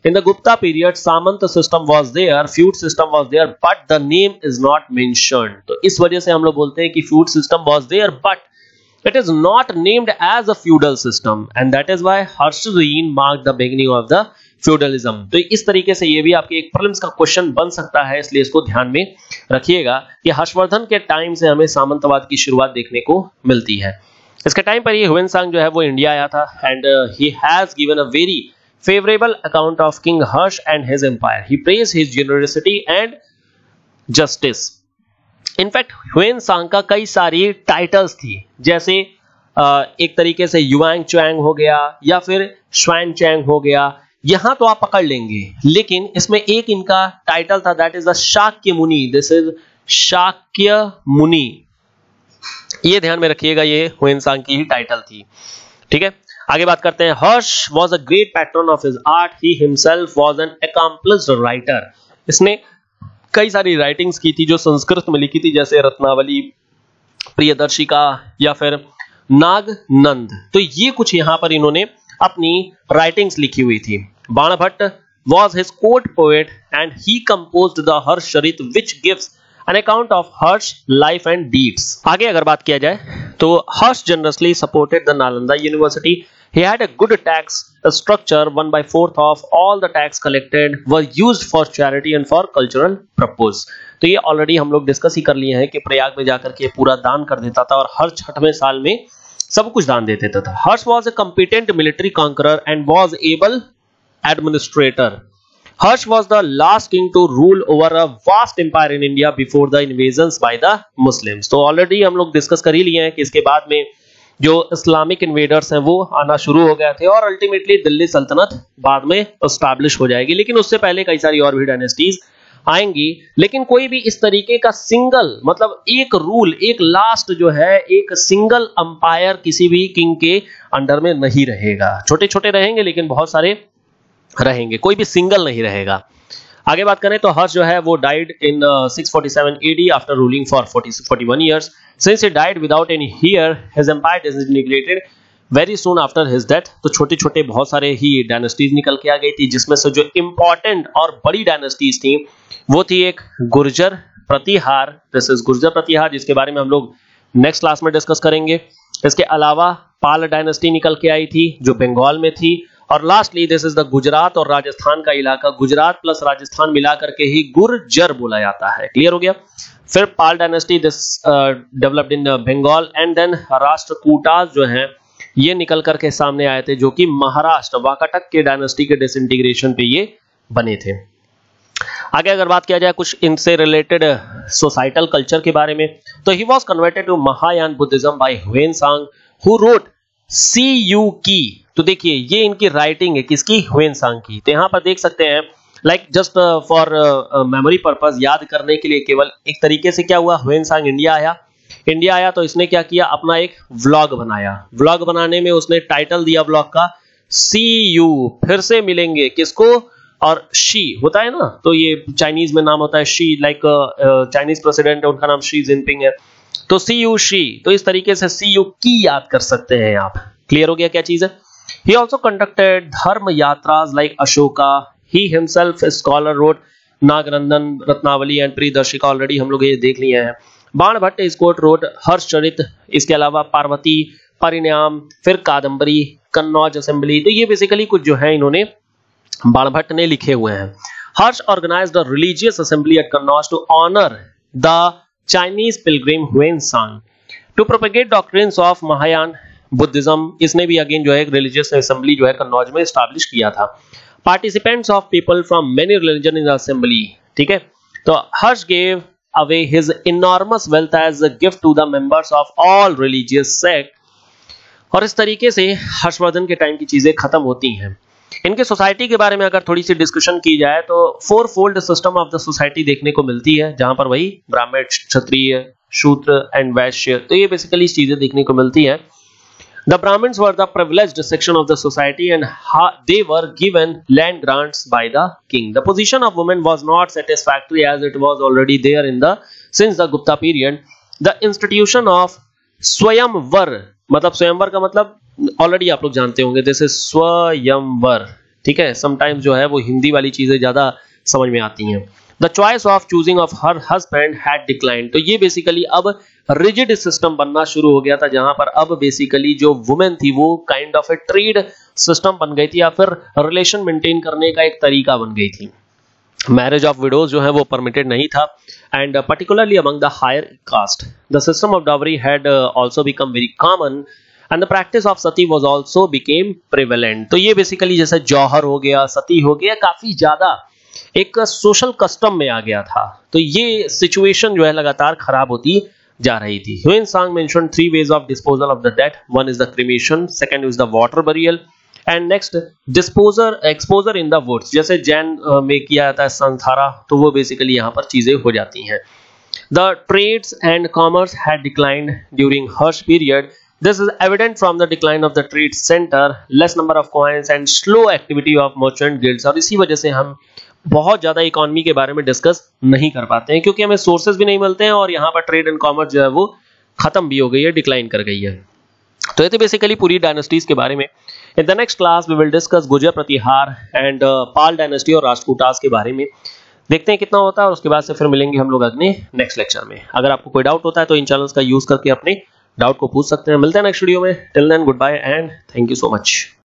In the Gupta period, Samant system was there, feud system was there, but the name is not mentioned. तो इस वजह से हम लोग बोलते हैं कि feud system was there, but it is not named as a feudal system, and that is why Harsh's reign marked the beginning of the feudalism. तो इस तरीके से ये भी आपके एक प्रीलिम्स का क्वेश्चन बन सकता है, इसलिए इसको ध्यान में रखिएगा कि हर्षवर्धन के टाइम से हमें सामंतवाद की शुरुआत देखने को मिलती है। इसके टाइम पर ये ह्वेनसांग जो है वो इंडिया आया था, and he has given a very favorable account of King Harsh and his empire. He praised his generosity and justice. In fact, Hiuen Tsang का कई सारी टाइटल्स थी, जैसे एक तरीके से युआंग चुआंग हो गया या फिर श्वान चैंग हो गया, यहां तो आप पकड़ लेंगे, लेकिन इसमें एक इनका टाइटल था, दैट इज द शाक्य मुनि. दिस इज शाक्य मुनि, ये ध्यान में रखिएगा, ये ह्वेनसांग की ही टाइटल थी. ठीक है, आगे बात करते हैं. Harsha was a great patron of his art. He himself was an accomplished writer. इसने कई सारी राइटिंग्स की थी जो संस्कृत में लिखी थी, जैसे रत्नावली, प्रियदर्शिका या फिर नागनंद. तो ये कुछ यहां पर इन्होंने अपनी राइटिंग्स लिखी हुई थी. Banabhatta was his court poet and he composed the Harshacharita which gives an account of Harsh life and deeds. आगे अगर बात किया जाए तो Harsh generously supported the Nalanda University. He had a good tax structure. One by fourth of all the tax collected were used for charity and for cultural purpose. तो ये already हम लोग डिस्कस ही कर लिए हैं कि प्रयाग में जाकर के पूरा दान कर देता था और हर छठवें साल में सब कुछ दान दे देता था. Harsh was a competent military conqueror and was able administrator. Harsh was the last king to rule over a vast empire in India before the invasions by the Muslims. तो ऑलरेडी हम लोग डिस्कस कर ही लिए हैं कि इसके बाद में जो इस्लामिक इन्वेडर्स हैं वो आना शुरू हो गए थे और अल्टीमेटली दिल्ली सल्तनत बाद में एस्टैब्लिश हो जाएगी, लेकिन उससे पहले कई सारी और भी डायनेस्टीज आएंगी. लेकिन कोई भी इस तरीके का सिंगल, मतलब एक रूल, एक लास्ट जो है, एक सिंगल अंपायर किसी भी किंग के अंडर में नहीं रहेगा. छोटे छोटे रहेंगे लेकिन बहुत सारे रहेंगे, कोई भी सिंगल नहीं रहेगा. आगे बात करें तो हर्ष जो है वो died in six forty seven AD after ruling for forty one years. Since he died without any heir, his empire disintegrated very soon after his death. तो छोटे छोटे बहुत सारे ही डायनेस्टीज निकल के आ गई थी, जिसमें से जो इंपॉर्टेंट और बड़ी डायनेस्टीज थी वो थी एक गुर्जर प्रतिहार. दिस इज गुर्जर प्रतिहार, जिसके बारे में हम लोग नेक्स्ट क्लास में डिस्कस करेंगे. इसके अलावा पाल डायनेस्टी निकल के आई थी जो बंगाल में थी. और lastly this is the Gujarat और राजस्थान का इलाका. गुजरात प्लस राजस्थान मिला करके ही गुर्जर बोला जाता है. क्लियर हो गया. फिर Pala dynasty this developed in Bengal and then Rashtrakutas जो हैं ये निकल करके सामने आए थे, जो कि महाराष्ट्र वाकाटक के डायनेस्टी के डिसइंटीग्रेशन पे ये बने थे. आगे अगर बात किया जाए कुछ इनसे रिलेटेड सोसाइटल कल्चर के बारे में, तो he was converted to Mahayana Buddhism by Hiuen Tsang who wrote Si Yu Ki. तो देखिए ये इनकी राइटिंग है, किसकी? ह्वेनसांग की. तो यहाँ पर देख सकते हैं, like just for memory purpose, याद करने के लिए केवल, एक तरीके से क्या हुआ, ह्वेनसांग इंडिया आया. इंडिया आया तो इसने क्या किया, अपना एक व्लॉग बनाया. व्लॉग बनाने में उसने टाइटल दिया व्लॉग का सी यू, फिर से मिलेंगे. किसको? और शी होता है ना, तो ये चाइनीज में नाम होता है शी, लाइक चाइनीज प्रेसिडेंट है उनका नाम शी जिनपिंग है, तो सी यू शी. तो इस तरीके से सी यू की याद कर सकते हैं आप. क्लियर हो गया क्या चीज है. He also conducted dharma yatras like Ashoka. He himself a scholar wrote Naganandan, Ratnavali and Pridarshika. Already हम लोग ये देख लिए हैं. बाणभट्ट इस कोट wrote हर्षचरित. इसके अलावा पार्वती, परिणाम, फिर कादम्बरी, कन्नौज असेंबली. तो ये बेसिकली कुछ जो है इन्होंने बाणभट्ट ने लिखे हुए हैं. Harsh organized a religious assembly at Kannauj to honor the Chinese pilgrim Huensang to propagate doctrines of Mahayana Buddhism. इसने भी अगेन जो है रिलीजियस असेंबली जो है कन्नौज में एस्टैब्लिश किया था. Participants of people from many religion in assembly. ठीक है, तो Harsha gave away his enormous wealth as a gift to the members of all religious sect. और इस तरीके से हर्षवर्धन के टाइम की चीजें खत्म होती हैं. इनके सोसाइटी के बारे में अगर थोड़ी सी डिस्कशन की जाए तो four fold system of the society देखने को मिलती है, जहां पर वही ब्राह्मण, क्षत्रिय, शूद्र एंड वैश्य. तो ये बेसिकली चीजें देखने को मिलती है. The Brahmins were the privileged section of the society and they were given land grants by the king. The position of women was not satisfactory as it was already there in the since the Gupta period. The institution of स्वयंवर, मतलब स्वयंवर का मतलब already आप लोग जानते होंगे, this is स्वयंवर. ठीक है, समटाइम्स जो है वो हिंदी वाली चीजें ज्यादा समझ में आती हैं। The choice of choosing of her husband had declined, तो ये बेसिकली अब रिजिड सिस्टम बनना शुरू हो गया था, जहां पर अब बेसिकली जो वुमेन थी वो kind of a trade system बन गई थी या फिर रिलेशन मेंटेन करने का एक तरीका बन गई थी। मैरिज ऑफ विडोज जो है वो परमिटेड नहीं था, and particularly among the higher caste the system of dowry had also become very common and the practice of sati was also became prevalent. तो ये बेसिकली जैसे जौहर हो गया, सती हो गया, काफी ज्यादा एक सोशल कस्टम में आ गया था। तो ये सिचुएशन जो है लगातार खराब होती जा रही थी। Hiuen Tsang mentioned three ways of disposal of the dead, one is the cremation, second is the water burial and next disposer exposure in the woods. जैसे जैन में किया जाता है संसारा, तो वो बेसिकली यहाँ पर चीजें हो जाती हैं। The trades and commerce had declined during Harsha period. This is evident from the decline of the trade center, less number of coins and slow activity of merchant guilds। और इसी वजह से हम बहुत ज्यादा इकोनॉमी के बारे में डिस्कस नहीं कर पाते हैं, क्योंकि हमें सोर्सेज भी नहीं मिलते हैं और यहाँ पर ट्रेड एंड कॉमर्स जो है वो खत्म भी हो गई है, डिक्लाइन कर गई है। तो ये थी बेसिकली पूरी डायनेस्टीज के बारे में। In the next class we will discuss Gurjara Pratihara and Pala dynasty और राष्ट्रकूटास के बारे में। देखते हैं कितना होता है और उसके बाद से फिर मिलेंगे हम लोग अगले नेक्स्ट लेक्चर में। अगर आपको कोई डाउट होता है तो इन चैनल्स का यूज करके अपने डाउट को पूछ सकते हैं। मिलते हैं नेक्स्ट वीडियो में। Till then goodbye and thank you so much.